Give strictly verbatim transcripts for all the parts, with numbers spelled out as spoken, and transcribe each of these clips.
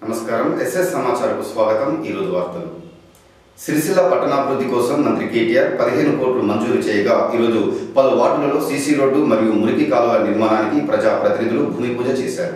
నమస్కారం ఎస్ఎస్ సమాచారకు స్వాగతం। ఈ రోజు వార్తలు। సిరిసిల్ల పట్టణాభివృద్ధి కోసం మంత్రి కేటీఆర్ పదిహేను కోట్లు మంజూరు చేయగా ఈ రోజు పలు వార్డులలో సీసీ రోడ్డు మరియు మురికి కాలువ నిర్మాణానికి ప్రజా ప్రతినిధులు భూమి పూజ చేశారు।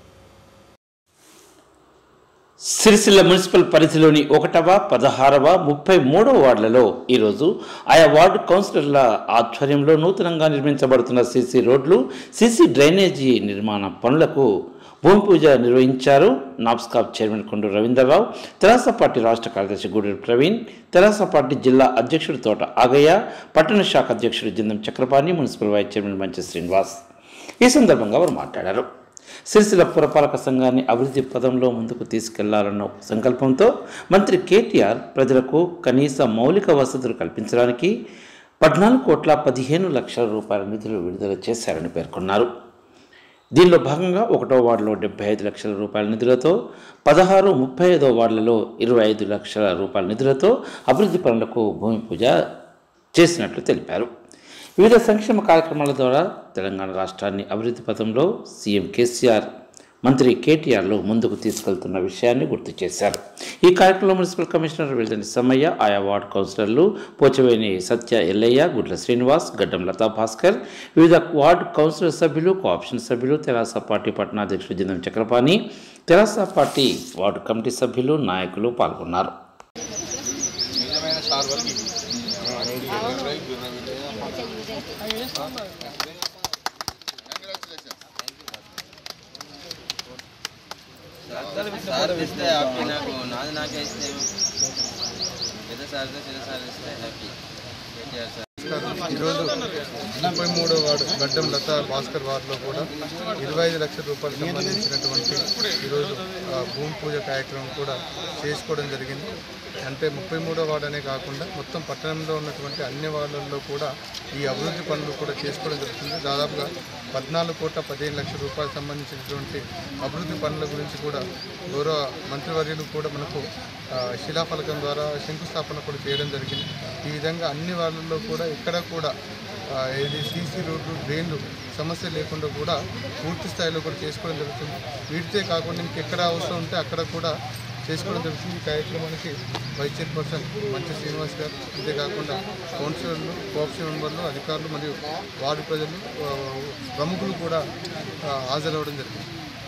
సిరిసిల్ల మున్సిపల్ పరిధిలోని ఒకటవ పదహారవ ముప్పై మూడవ వార్డులలో ఈరోజు ఆయా వార్డు కౌన్సిలర్ల ఆధ్వర్యంలో నూతనంగా నిర్మించబడుతున్న సీసీ రోడ్లు సీసీ డ్రైనేజీ నిర్మాణ పనులకు భూమి పూజ నిర్వహించారు। నాప్స్కాప్ చైర్మన్ కొండూ రవీంద్రరావు, తెరాస పార్టీ రాష్ట్ర కార్యదర్శి గూడూరు ప్రవీణ్, తెరాస పార్టీ జిల్లా అధ్యక్షుడు తోట ఆగయ్య, పట్టణ శాఖ అధ్యక్షుడు Jindam Chakrapani, municipal vice chairman Manchi Srinivas ఈ సందర్భంగా వారు మాట్లాడారు। సిరిసిల్ల పురపాలక సంఘాన్ని అభివృద్ధి పదంలో ముందుకు తీసుకెళ్లాలన్న సంకల్పంతో మంత్రి కేటీఆర్ ప్రజలకు కనీస మౌలిక వసతులు కల్పించడానికి పద్నాలుగు కోట్ల పదిహేను లక్షల రూపాయల నిధులు విడుదల చేశారని పేర్కొన్నారు। దీనిలో భాగంగా ఒకటో వార్డులో డెబ్బై ఐదు లక్షల రూపాయల నిధులతో, పదహారు ముప్పై ఐదో వార్డులలో ఇరవై ఐదు లక్షల రూపాయల నిధులతో అభివృద్ధి పనులకు భూమి పూజ చేసినట్లు తెలిపారు। వివిధ సంక్షేమ కార్యక్రమాల ద్వారా తెలంగాణ రాష్ట్రాన్ని అభివృద్ధి పథంలో సీఎం కేసీఆర్ మంత్రి కేటీఆర్లు ముందుకు తీసుకెళ్తున్న విషయాన్ని గుర్తు చేశారు। ఈ కార్యక్రమంలో మున్సిపల్ కమిషనర్ వెల్దని సమ్మయ్య, ఆయా వార్డు కౌన్సిలర్లు పోచవేని సత్య ఎల్లయ్య, గుడ్ల శ్రీనివాస్, గడ్డం లతా భాస్కర్, వివిధ వార్డు కౌన్సిలర్ సభ్యులు, కోఆప్షన్ సభ్యులు, తెరాస పార్టీ పట్టణాధ్యక్షుడు Jindam Chakrapani, TRS party ward committee సభ్యులు, నాయకులు పాల్గొన్నారు। సార్ ఇస్తే హ్యాపీ, నాకు నాది నాకే ఇస్తే పెద్ద సార్ చిన్న సార్ ఇస్తే హ్యాపీ। ఈరోజు ముప్పై మూడో వార్డు గడ్డం లతా భాస్కర్ వార్డులో కూడా ఇరవై ఐదు లక్షల రూపాయలు సంబంధించినటువంటి ఈరోజు భూమి పూజ కార్యక్రమం కూడా చేసుకోవడం జరిగింది। అంటే ముప్పై మూడో వార్డు అనే కాకుండా మొత్తం పట్టణంలో ఉన్నటువంటి అన్ని వార్డులలో కూడా ఈ అభివృద్ధి పనులు కూడా చేసుకోవడం జరుగుతుంది। దాదాపుగా పద్నాలుగు కోట్ల పదిహేను లక్షల రూపాయలకు సంబంధించినటువంటి అభివృద్ధి పనుల గురించి కూడా గౌరవ మంత్రివర్యులు కూడా మనకు శిలాఫలకం ద్వారా శంకుస్థాపన కూడా చేయడం జరిగింది। ఈ విధంగా అన్ని వార్డుల్లో కూడా ఎక్కడ కూడా ఇది సీసీ రోడ్లు డ్రైన్లు సమస్య లేకుండా కూడా పూర్తి స్థాయిలో కూడా చేసుకోవడం జరుగుతుంది। వీటితే కాకుండా ఇంకెక్కడ అవసరం ఉంటే అక్కడ కూడా చేసుకోవడం జరుగుతుంది। ఈ కార్యక్రమానికి వైస్ చైర్పర్సన్ మంచి శ్రీనివాస్ గారు, అంతేకాకుండా కౌన్సిలర్లు, కోఆప్షన్ మెంబర్లు, అధికారులు మరియు వార్డు ప్రజలు, ప్రముఖులు కూడా హాజరవడం జరిగింది।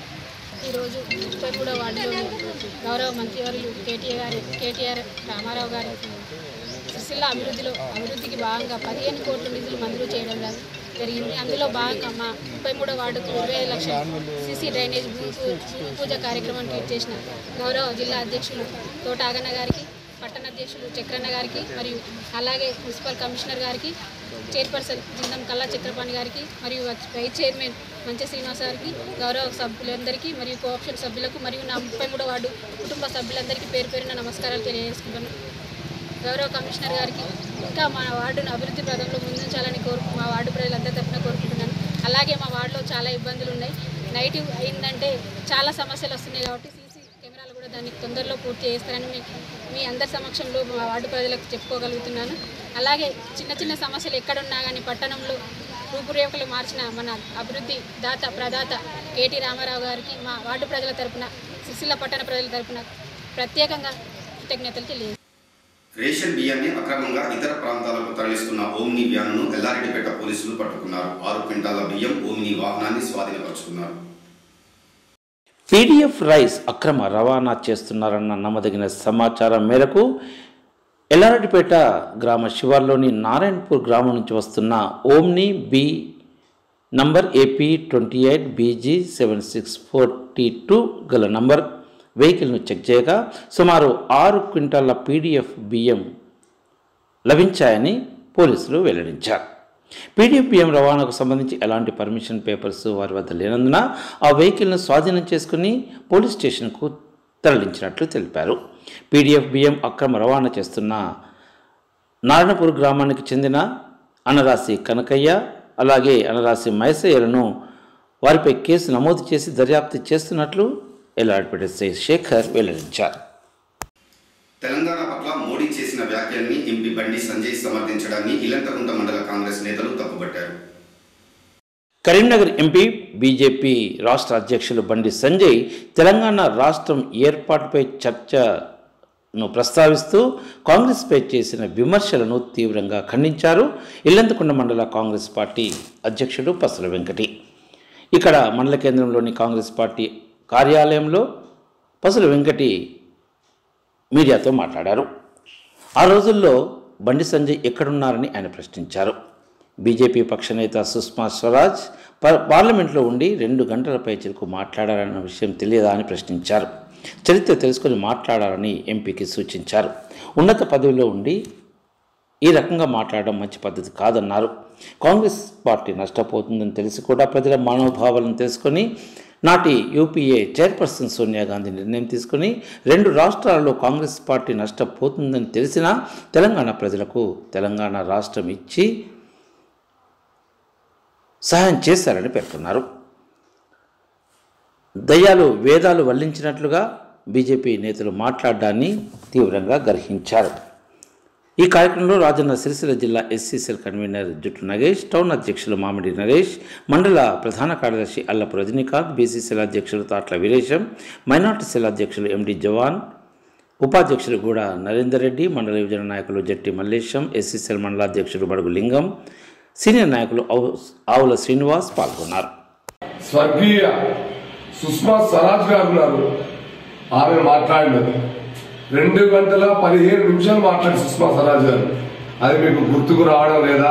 ఈరోజు ముప్పై మూడో వార్డులో గౌరవ మంత్రివర్యులు కేటీఆర్ కేటీఆర్ రామారావు గారు సిరిసిల్ల అభివృద్ధిలో అభివృద్ధికి భాగంగా పదిహేను కోట్ల నిధులు మంజూరు చేయడం జరిగింది। అందులో భాగంగా మా ముప్పై మూడో వార్డుకు ఇరవై ఐదు లక్షల సీసీ డ్రైనేజ్ భూమి పూజ కార్యక్రమం ట్వీట్ చేసిన గౌరవ జిల్లా అధ్యక్షులు తోట ఆగన్న గారికి, పట్టణ అధ్యక్షులు చక్రన్న గారికి మరియు అలాగే మున్సిపల్ కమిషనర్ గారికి, చైర్పర్సన్ జిందం కల్లా చక్రపాణి గారికి మరియు వైస్ చైర్మన్ మంచి శ్రీనివాస్ గారికి, గౌరవ సభ్యులందరికీ మరియు కోఆప్షన్ సభ్యులకు మరియు నా ముప్పై మూడో వార్డు కుటుంబ సభ్యులందరికీ పేరు పేరున నమస్కారాలు తెలియజేసుకుంటున్నాను। గౌరవ కమిషనర్ గారికి ఇంకా మా వార్డును అభివృద్ధి పదంలో ముందుంచాలని కోరుకు మా వార్డు ప్రజలందరి తరఫున కోరుకుంటున్నాను। అలాగే మా వార్డులో చాలా ఇబ్బందులు ఉన్నాయి, నైట్ అయిందంటే చాలా సమస్యలు వస్తున్నాయి కాబట్టి సీసీ కెమెరాలు కూడా దాన్ని తొందరలో పూర్తి చేస్తారని మీ మీ అందరి సమక్షంలో మా వార్డు ప్రజలకు చెప్పుకోగలుగుతున్నాను। అలాగే చిన్న చిన్న సమస్యలు ఎక్కడున్నా కానీ పట్టణంలో రూపురేఖలు మార్చిన మన అభివృద్ధి దాత ప్రదాత కేటీ రామారావు గారికి మా వార్డు ప్రజల తరఫున, సిరిసిల్ల పట్టణ ప్రజల తరఫున ప్రత్యేకంగా కృతజ్ఞతలు తెలియజేస్తాను। రేషన్ బియ్యాన్ని అక్రమంగా ఇతర ప్రాంతాలకు తరలిస్తున్న ఓమ్ని వ్యాన్ను ఎల్లారెడ్డిపేట పోలీసులు పట్టుకున్నారు। ఆరు క్వింటాల బియ్యం ఓమ్ని వాహనాన్ని స్వాధీనపరుచుకున్నారు। పీడీఎఫ్ రైస్ అక్రమ రవాణా చేస్తున్నారన్న నమ్మదగిన సమాచారం మేరకు ఎల్లారెడ్డిపేట గ్రామ శివార్లోని నారాయణపూర్ గ్రామం నుంచి వస్తున్న omni B number AP twenty eight BG seven six forty two గల నంబర్ వెహికల్ను చెక్ చేయగా సుమారు ఆరు క్వింటాల పీడీఎఫ్ బియ్యం లభించాయని పోలీసులు వెల్లడించారు। పీడీఎఫ్ బియ్యం రవాణాకు సంబంధించి ఎలాంటి పర్మిషన్ పేపర్స్ వారి వద్ద లేనందున ఆ వెహికల్ను స్వాధీనం చేసుకుని పోలీస్ స్టేషన్కు తరలించినట్లు తెలిపారు। పీడీఎఫ్ బియ్యం అక్రమ రవాణా చేస్తున్న నారాయణపూర్ గ్రామానికి చెందిన అనరాసి కనకయ్య అలాగే అనరాసి మైసయ్యలను వారిపై కేసు నమోదు చేసి దర్యాప్తు చేస్తున్నట్లు ఎల్లారెడ్డిపేట ఎస్ఐ శేఖర్ వెల్లడించారు। తెలంగాణ పట్ల మోడీ చేసిన వ్యాఖ్యల్ని ఎంపీ బండి సంజయ్ సమర్థించడాన్ని ఇలంతకుంట మండల కాంగ్రెస్ నేతలు తప్పుపట్టారు। కరీంనగర్ ఎంపీ బీజేపీ రాష్ట్ర అధ్యక్షులు బండి సంజయ్ తెలంగాణ రాష్ట్రం ఏర్పాటుపై చర్చను ప్రస్తావిస్తూ కాంగ్రెస్పై చేసిన విమర్శలను తీవ్రంగా ఖండించారు ఇల్లంతకుంట మండల కాంగ్రెస్ పార్టీ అధ్యక్షుడు పసల వెంకటి. ఇక్కడ మండల కేంద్రంలోని కాంగ్రెస్ పార్టీ కార్యాలయంలో పసల వెంకటి మీడియాతో మాట్లాడారు. ఆ రోజుల్లో బండి సంజయ్ ఎక్కడున్నారని ఆయన ప్రశ్నించారు. బీజేపీ పక్షనేత సుష్మా స్వరాజ్ పార్లమెంట్లో ఉండి రెండు గంటల పైచిలకు మాట్లాడారన్న విషయం తెలియదా అని ప్రశ్నించారు. చరిత్ర తెలుసుకొని మాట్లాడాలని ఎంపీకి సూచించారు. ఉన్నత పదవిలో ఉండి ఈ రకంగా మాట్లాడడం మంచి పద్ధతి కాదన్నారు. కాంగ్రెస్ పార్టీ నష్టపోతుందని తెలిసి కూడా ప్రజల మనోభావాలను తెలుసుకొని నాటి యూపీఏ చైర్పర్సన్ సోనియా గాంధీ నిర్ణయం తీసుకుని రెండు రాష్ట్రాలలో కాంగ్రెస్ పార్టీ నష్టపోతుందని తెలిసినా తెలంగాణ ప్రజలకు తెలంగాణ రాష్ట్రం ఇచ్చి సహాయం చేశారని పేర్కొన్నారు. దయ్యాలు వేదాలు వల్లించినట్లుగా బీజేపీ నేతలు మాట్లాడడాన్ని తీవ్రంగా గర్హించారు. ఈ కార్యక్రమంలో రాజన్న సిరిసిల్ల జిల్లా ఎస్సీ సెల్ కన్వీనర్ జుట్టు నగేష్, టౌన్ అధ్యక్షులు మామిడి నరేష్, మండల ప్రధాన కార్యదర్శి అల్లపు రజనీకాంత్, బీసీ సెల్ అధ్యక్షులు తాట్ల వీరేశం, మైనార్టీ సెల్ అధ్యక్షులు ఎండి జవాన్, ఉపాధ్యక్షులు గూడ నరేందర్ రెడ్డి, మండల యువజన నాయకులు జట్టి మల్లేశం, ఎస్సీ సెల్ మండల అధ్యక్షుడు బడుగు లింగం, సీనియర్ నాయకులు ఆవుల శ్రీనివాస్ పాల్గొన్నారు. స్వర్గీయ సుష్మా స్వరాజ్ గారు ఉన్నారు. ఆమె మాట్లాడినది రెండు గంటల పదిహేను నిమిషాలు మాట్లాడి సుష్మా స్వరాజ్ గారు. అది మీకు గుర్తుకు రావడం లేదా?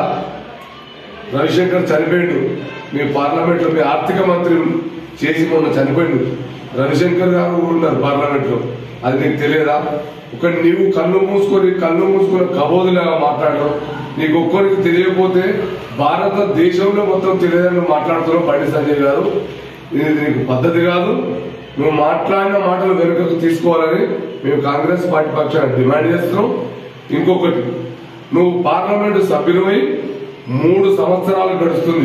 రవిశంకర్ చనిపోయిండు, మీ పార్లమెంట్ లో మీ ఆర్థిక మంత్రి చేసి మొన్న చనిపోయిండు. రవిశంకర్ గారు ఉన్నారు పార్లమెంట్ లో, అది నీకు తెలియదా? ఒక నీవు కళ్ళు మూసుకొని కళ్ళు మూసుకొని కబోదులాగా మాట్లాడడం నీకు ఒక్కరికి తెలియకపోతే భారతదేశంలో మొత్తం తెలియదని మాట్లాడుతున్నావు బండి సంజయ్ గారు. ఇది నీకు పద్ధతి కాదు. నువ్వు మాట్లాడిన మాటలు వెనుకకు తీసుకోవాలని మేము కాంగ్రెస్ పార్టీ పక్షాన్ని డిమాండ్ చేస్తున్నాం. ఇంకొకటి, నువ్వు పార్లమెంటు సభ్యులై మూడు సంవత్సరాలు గడుస్తుంది.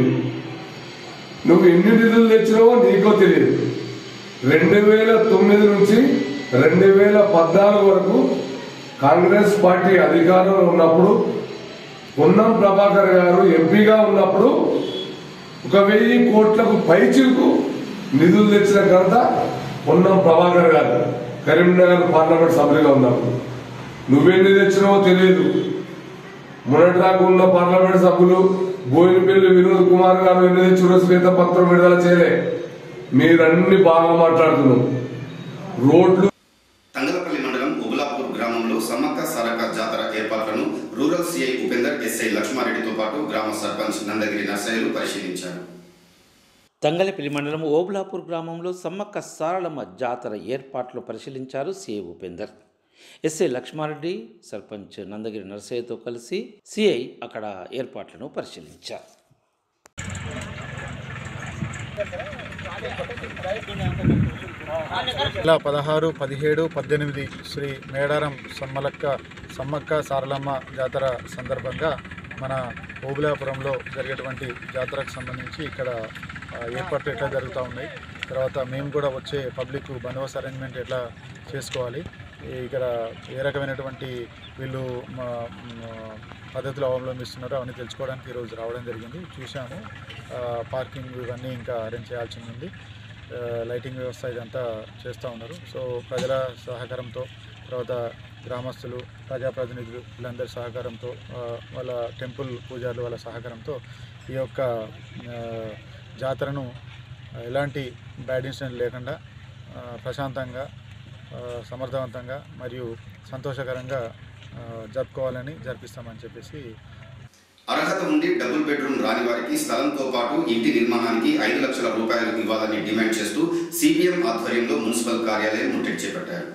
నువ్వు ఎన్ని నిధులు తెచ్చినావో నీకో తెలియదు. రెండు వేల తొమ్మిది నుంచి రెండు వేల పద్నాలుగు వరకు కాంగ్రెస్ పార్టీ అధికారంలో ఉన్నప్పుడు పొన్నం ప్రభాకర్ గారు ఎంపీగా ఉన్నప్పుడు ఒక వెయ్యి కోట్లకు పైచిలకు నిధులు తెచ్చిన ఘనత పొన్నం ప్రభాకర్ గారు కరీంనగర్ పార్లమెంట్ సభ్యులుగా ఉన్నప్పుడు. నువ్వెన్ని తెచ్చినావో తెలియదు. మొన్నటిదాకా ఉన్న పార్లమెంట్ సభ్యులు బోయినపల్లి వినోద్ కుమార్ గారు ఎన్ని తెచ్చిన శ్వేత పత్రం విడుదల చేయలే. మీరన్ని బాగా మాట్లాడుతున్నాం. రోడ్లు తంగలపల్లి మండలం ఉబులాపూర్ గ్రామంలో సమ్మక్క సారక్క జాతర ఏర్పాట్లను రూరల్ సిఐ ఉపేందర్, ఎస్ఐ లక్ష్మారెడ్డితో పాటు గ్రామ సర్పంచ్ నందగిరి నర్సయ్యలు పరిశీలించారు. తంగలపల్లి మండలం ఓబులాపూర్ గ్రామంలో సమ్మక్క సారలమ్మ జాతర ఏర్పాట్లు పరిశీలించారు సిఐ ఉపేందర్. ఎస్ఐ లక్ష్మారెడ్డి, సర్పంచ్ నందగిరి నర్సయ్యతో కలిసి సిఐ అక్కడ ఏర్పాట్లను పరిశీలించారు. ఇలా పదహారు పదిహేడు పద్దెనిమిది శ్రీ మేడారం సమ్మలక్క సమ్మక్క సారలమ్మ జాతర సందర్భంగా మన ఓబులాపురంలో జరిగేటువంటి జాతరకు సంబంధించి ఇక్కడ ఏర్పాట్లు ఎట్లా జరుగుతూ ఉన్నాయి, తర్వాత మేము కూడా వచ్చే పబ్లిక్ బందోబస్తు అరేంజ్మెంట్ ఎట్లా చేసుకోవాలి, ఇక్కడ ఏ రకమైనటువంటి వీళ్ళు పద్ధతులు అవలంబిస్తున్నారో అవన్నీ తెలుసుకోవడానికి ఈరోజు రావడం జరిగింది. చూసాము, పార్కింగ్ ఇవన్నీ ఇంకా అరేంజ్ చేయాల్సి ఉంది, లైటింగ్ వ్యవస్థ ఇదంతా చేస్తూ ఉన్నారు. సో ప్రజల సహకారంతో, తర్వాత గ్రామస్తులు, ప్రజాప్రతినిధులు వీళ్ళందరి సహకారంతో, వాళ్ళ టెంపుల్ పూజారులు వాళ్ళ సహకారంతో ఈ యొక్క జాతరను ఎలాంటి బ్యాడ్ ఇన్సిడెంట్ లేకుండా ప్రశాంతంగా, సమర్థవంతంగా మరియు సంతోషకరంగా జరుపుకోవాలని జరిపిస్తామని చెప్పేసి. అర్హత ఉండి డబుల్ బెడ్రూమ్ రాని వారికి స్థలంతో పాటు ఇంటి నిర్మాణానికి ఐదు లక్షల రూపాయలు ఇవ్వాలని డిమాండ్ చేస్తూ సిపిఎం ఆధ్వర్యంలో మున్సిపల్ కార్యాలయం ముట్టడి చేపట్టారు.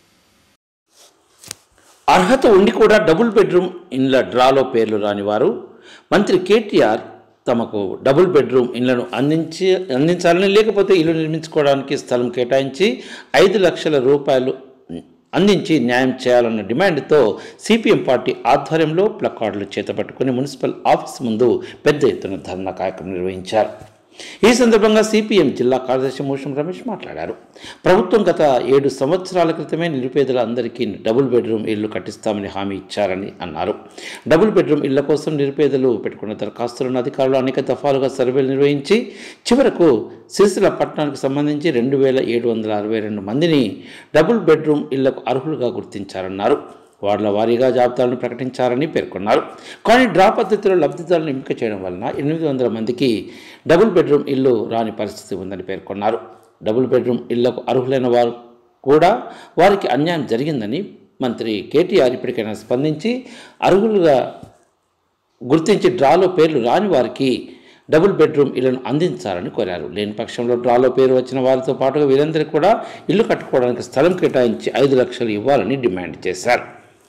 అర్హత ఉండి కూడా డబుల్ బెడ్రూమ్ ఇండ్ల డ్రాలో పేర్లు రాని వారు మంత్రి కేటీఆర్ తమకు డబుల్ బెడ్రూమ్ ఇళ్లను అందించి అందించాలని, లేకపోతే ఇల్లు నిర్మించుకోవడానికి స్థలం కేటాయించి ఐదు లక్షల రూపాయలు అందించి న్యాయం చేయాలన్న డిమాండ్తో సిపిఎం పార్టీ ఆధ్వర్యంలో ప్లకార్డులు చేతపట్టుకుని మున్సిపల్ ఆఫీస్ ముందు పెద్ద ఎత్తున ధర్నా కార్యక్రమం నిర్వహించారు. ఈ సందర్భంగా సిపిఎం జిల్లా కార్యదర్శి మోషం రమేష్ మాట్లాడారు. ప్రభుత్వం గత ఏడు సంవత్సరాల క్రితమే నిరుపేదల అందరికీ డబుల్ బెడ్రూమ్ ఇళ్లు కట్టిస్తామని హామీ ఇచ్చారని అన్నారు. డబుల్ బెడ్రూమ్ ఇళ్ల కోసం నిరుపేదలు పెట్టుకున్న దరఖాస్తులను అధికారులు అనేక దఫాలుగా సర్వేలు నిర్వహించి చివరకు సిరిసిల్ల పట్టణానికి సంబంధించి రెండు వేల ఏడు వందల అరవై రెండు మందిని డబుల్ బెడ్రూమ్ ఇళ్లకు అర్హులుగా గుర్తించారన్నారు. వార్డుల వారీగా జాబితాలను ప్రకటించారని పేర్కొన్నారు. కానీ డ్రా పద్ధతిలో లబ్ధిదారులను ఎంపిక చేయడం వలన ఎనిమిది వందల మందికి డబుల్ బెడ్రూమ్ ఇల్లు రాని పరిస్థితి ఉందని పేర్కొన్నారు. డబుల్ బెడ్రూమ్ ఇళ్లకు అర్హులైన వారు కూడా వారికి అన్యాయం జరిగిందని మంత్రి కేటీఆర్ ఇప్పటికైనా స్పందించి అర్హులుగా గుర్తించి డ్రాలో పేర్లు రాని వారికి డబుల్ బెడ్రూమ్ ఇళ్లను అందించాలని కోరారు. లేని పక్షంలో డ్రాలో పేరు వచ్చిన వారితో పాటుగా వీరందరికీ కూడా ఇల్లు కట్టుకోవడానికి స్థలం కేటాయించి ఐదు లక్షలు ఇవ్వాలని డిమాండ్ చేశారు.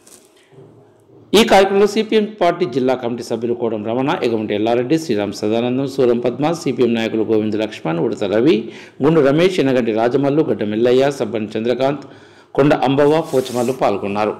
ఈ కార్యక్రమంలో సిపిఎం పార్టీ జిల్లా కమిటీ సభ్యులు కోడం రమణ, ఎగమంటి ఎల్లారెడ్డి, శ్రీరామ్ సదానందం, సూరం పద్మ, సిపిఎం నాయకులు గోవింద్ లక్ష్మణ్, ఉడత రవి, గుండు రమేష్, ఎనగంటి రాజమల్లు, గడ్డ మెల్లయ్య, సబ్బని చంద్రకాంత్, కొండ అంబవ్వ, పోచమల్లు పాల్గొన్నారు.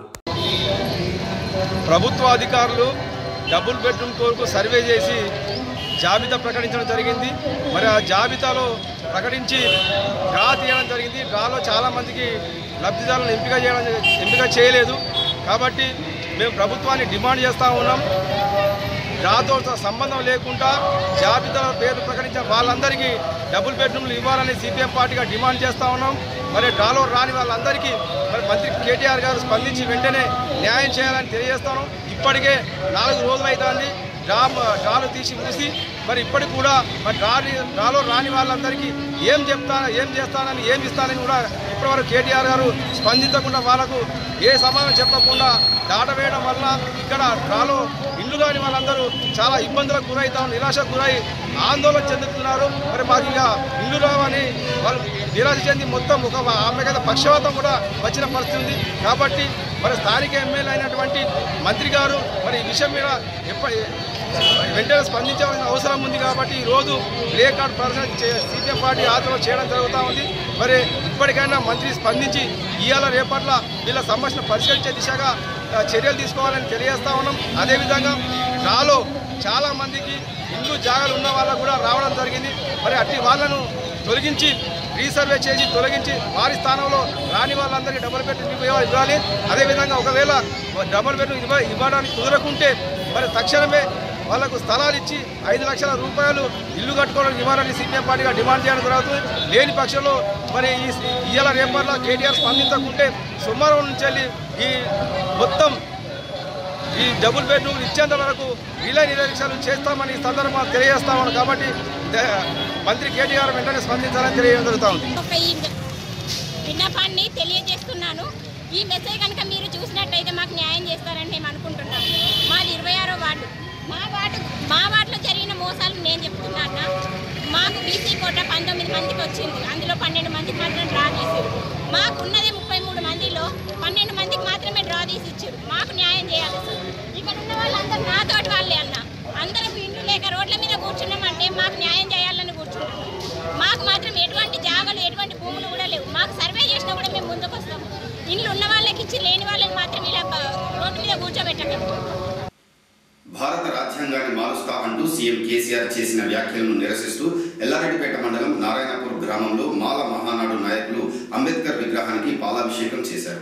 ప్రభుత్వ అధికారులు డబుల్ బెడ్రూమ్ కొరకు సర్వే చేసి జాబితా ప్రకటించడం జరిగింది. మరి ఆ జాబితాలో ప్రకటించి డ్రా తీయడం జరిగింది. డ్రాలో చాలామందికి లబ్ధిదారులను ఎంపిక చేయడం ఎంపిక చేయలేదు. కాబట్టి మేము ప్రభుత్వాన్ని డిమాండ్ చేస్తూ ఉన్నాం. డ్రాతో సంబంధం లేకుండా జాబితాలో పేర్లు ప్రకటించిన వాళ్ళందరికీ డబుల్ బెడ్రూమ్లు ఇవ్వాలని సిపిఎం పార్టీగా డిమాండ్ చేస్తూ ఉన్నాం. మరి డ్రాలో రాని వాళ్ళందరికీ మరి మంత్రి కేటీఆర్ గారు స్పందించి వెంటనే న్యాయం చేయాలని తెలియజేస్తాను. ఇప్పటికే నాలుగు రోజులు అవుతుంది డ్రా డ్రాలు తీసి ముగిసి మరి ఇప్పటికి కూడా మరి డ్రా డ్రాలో రాని వాళ్ళందరికీ ఏం చెప్తాను ఏం చేస్తానని ఏం ఇస్తానని కూడా ఇప్పటివరకు కేటీఆర్ గారు స్పందించకుండా వాళ్ళకు ఏ సమాధానం చెప్పకుండా దాటవేయడం వల్ల ఇక్కడ డ్రాలో ఇల్లు రాని వాళ్ళందరూ చాలా ఇబ్బందులకు గురవుతాం, నిరాశకు గురై ఆందోళన చెందుతున్నారు. మరి మాకు ఇక ఇల్లు రావని వాళ్ళు నిరాశ చెంది మొత్తం ఒక ఆమె కదా పక్షవాతం కూడా వచ్చిన పరిస్థితి ఉంది. కాబట్టి మరి స్థానిక ఎమ్మెల్యే అయినటువంటి మంత్రి గారు మరి ఈ విషయం మీద ఎప్పటి వెంటనే స్పందించాల్సిన అవసరం ఉంది. కాబట్టి ఈరోజు ప్లే కార్డ్ ప్రదర్శన సిపిఎం పార్టీ ఆధ్వర్యంలో చేయడం జరుగుతూ ఉంది. మరి ఇప్పటికైనా మంత్రి స్పందించి ఇవాళ రేపట్ల వీళ్ళ సమస్యను పరిష్కరించే దిశగా చర్యలు తీసుకోవాలని తెలియజేస్తా ఉన్నాం. అదేవిధంగా నాలో చాలామందికి ఇల్లు జాగాలు ఉన్న వాళ్ళకు కూడా రావడం జరిగింది. మరి అట్టి వాళ్ళను తొలగించి రీసర్వే చేసి తొలగించి వారి స్థానంలో రాని వాళ్ళందరికీ డబుల్ బెడ్రూమ్ ఇవ్వాలి. అదేవిధంగా ఒకవేళ డబుల్ బెడ్రూమ్ ఇవ్వ ఇవ్వడానికి కుదరకుంటే మరి తక్షణమే వాళ్ళకు స్థలాలు ఇచ్చి ఐదు లక్షల రూపాయలు ఇల్లు కట్టుకోవడానికి ఇవ్వాలని సిపిఎం పార్టీగా డిమాండ్ చేయడం జరుగుతుంది. లేని పక్షంలో మరి ఈ ఇవాళ రేపట్ల కేటీఆర్ స్పందించకుంటే సోమవారం నుంచి వెళ్ళి ఈ మొత్తం ఈ డబుల్ బెడ్రూమ్ ఇచ్చేంత వరకు రిలే నిరీక్షలు చేస్తామని ఈ సందర్భంగా తెలియజేస్తామని. కాబట్టి మంత్రి కేటీఆర్ వెంటనే స్పందించాలని తెలియజేయడం జరుగుతూ ఉంది. విన్నపాన్ని తెలియజేస్తున్నాను. ఈ మెసేజ్ కనుక మీరు చూసినట్టయితే మాకు న్యాయం చేస్తారని మేము అనుకుంటున్నాం. మాది ఇరవై ఆరో వార్డు. మా వార్డు మా వార్డులో జరిగిన మోసాలు నేను చెప్తున్నా. మాకు బీసీ కోట పంతొమ్మిది మందికి వచ్చింది. అందులో పన్నెండు మందికి మాత్రం డ్రా తీసారు. మాకున్నది ముప్పై మూడు మందిలో పన్నెండు మందికి మాత్రమే డ్రా తీసి ఇచ్చారు. మాకు న్యాయం చేయాలి సార్. ఇక్కడ ఉన్న వాళ్ళందరూ నాతోటి వాళ్ళే అన్న. అందరం ఇండ్లు లేక రోడ్ల మీద కూర్చున్నామంటే మాకు న్యాయం చేయాలని కూర్చున్నాం. మాకు మాత్రం ఎటువంటి జాగాలు ఎటువంటి భూములు కూడా లేవు. మాకు సర్వే చేసినా కూడా మేము ముందుకు వస్తాము. ఇండ్లు ఉన్న వాళ్ళకి ఇచ్చి లేని వాళ్ళకి మాత్రం ఇలా రోడ్డు మీద కూర్చోబెట్టండి. భారత రాజ్యాంగాన్ని మారుస్తా అంటూ సీఎం కేసీఆర్ చేసిన వ్యాఖ్యలను నిరసిస్తూ ఎల్లారెడ్డిపేట మండలం నారాయణపూర్ గ్రామంలో మాల మహానాడు నాయకులు అంబేద్కర్ విగ్రహానికి పాలాభిషేకం చేశారు.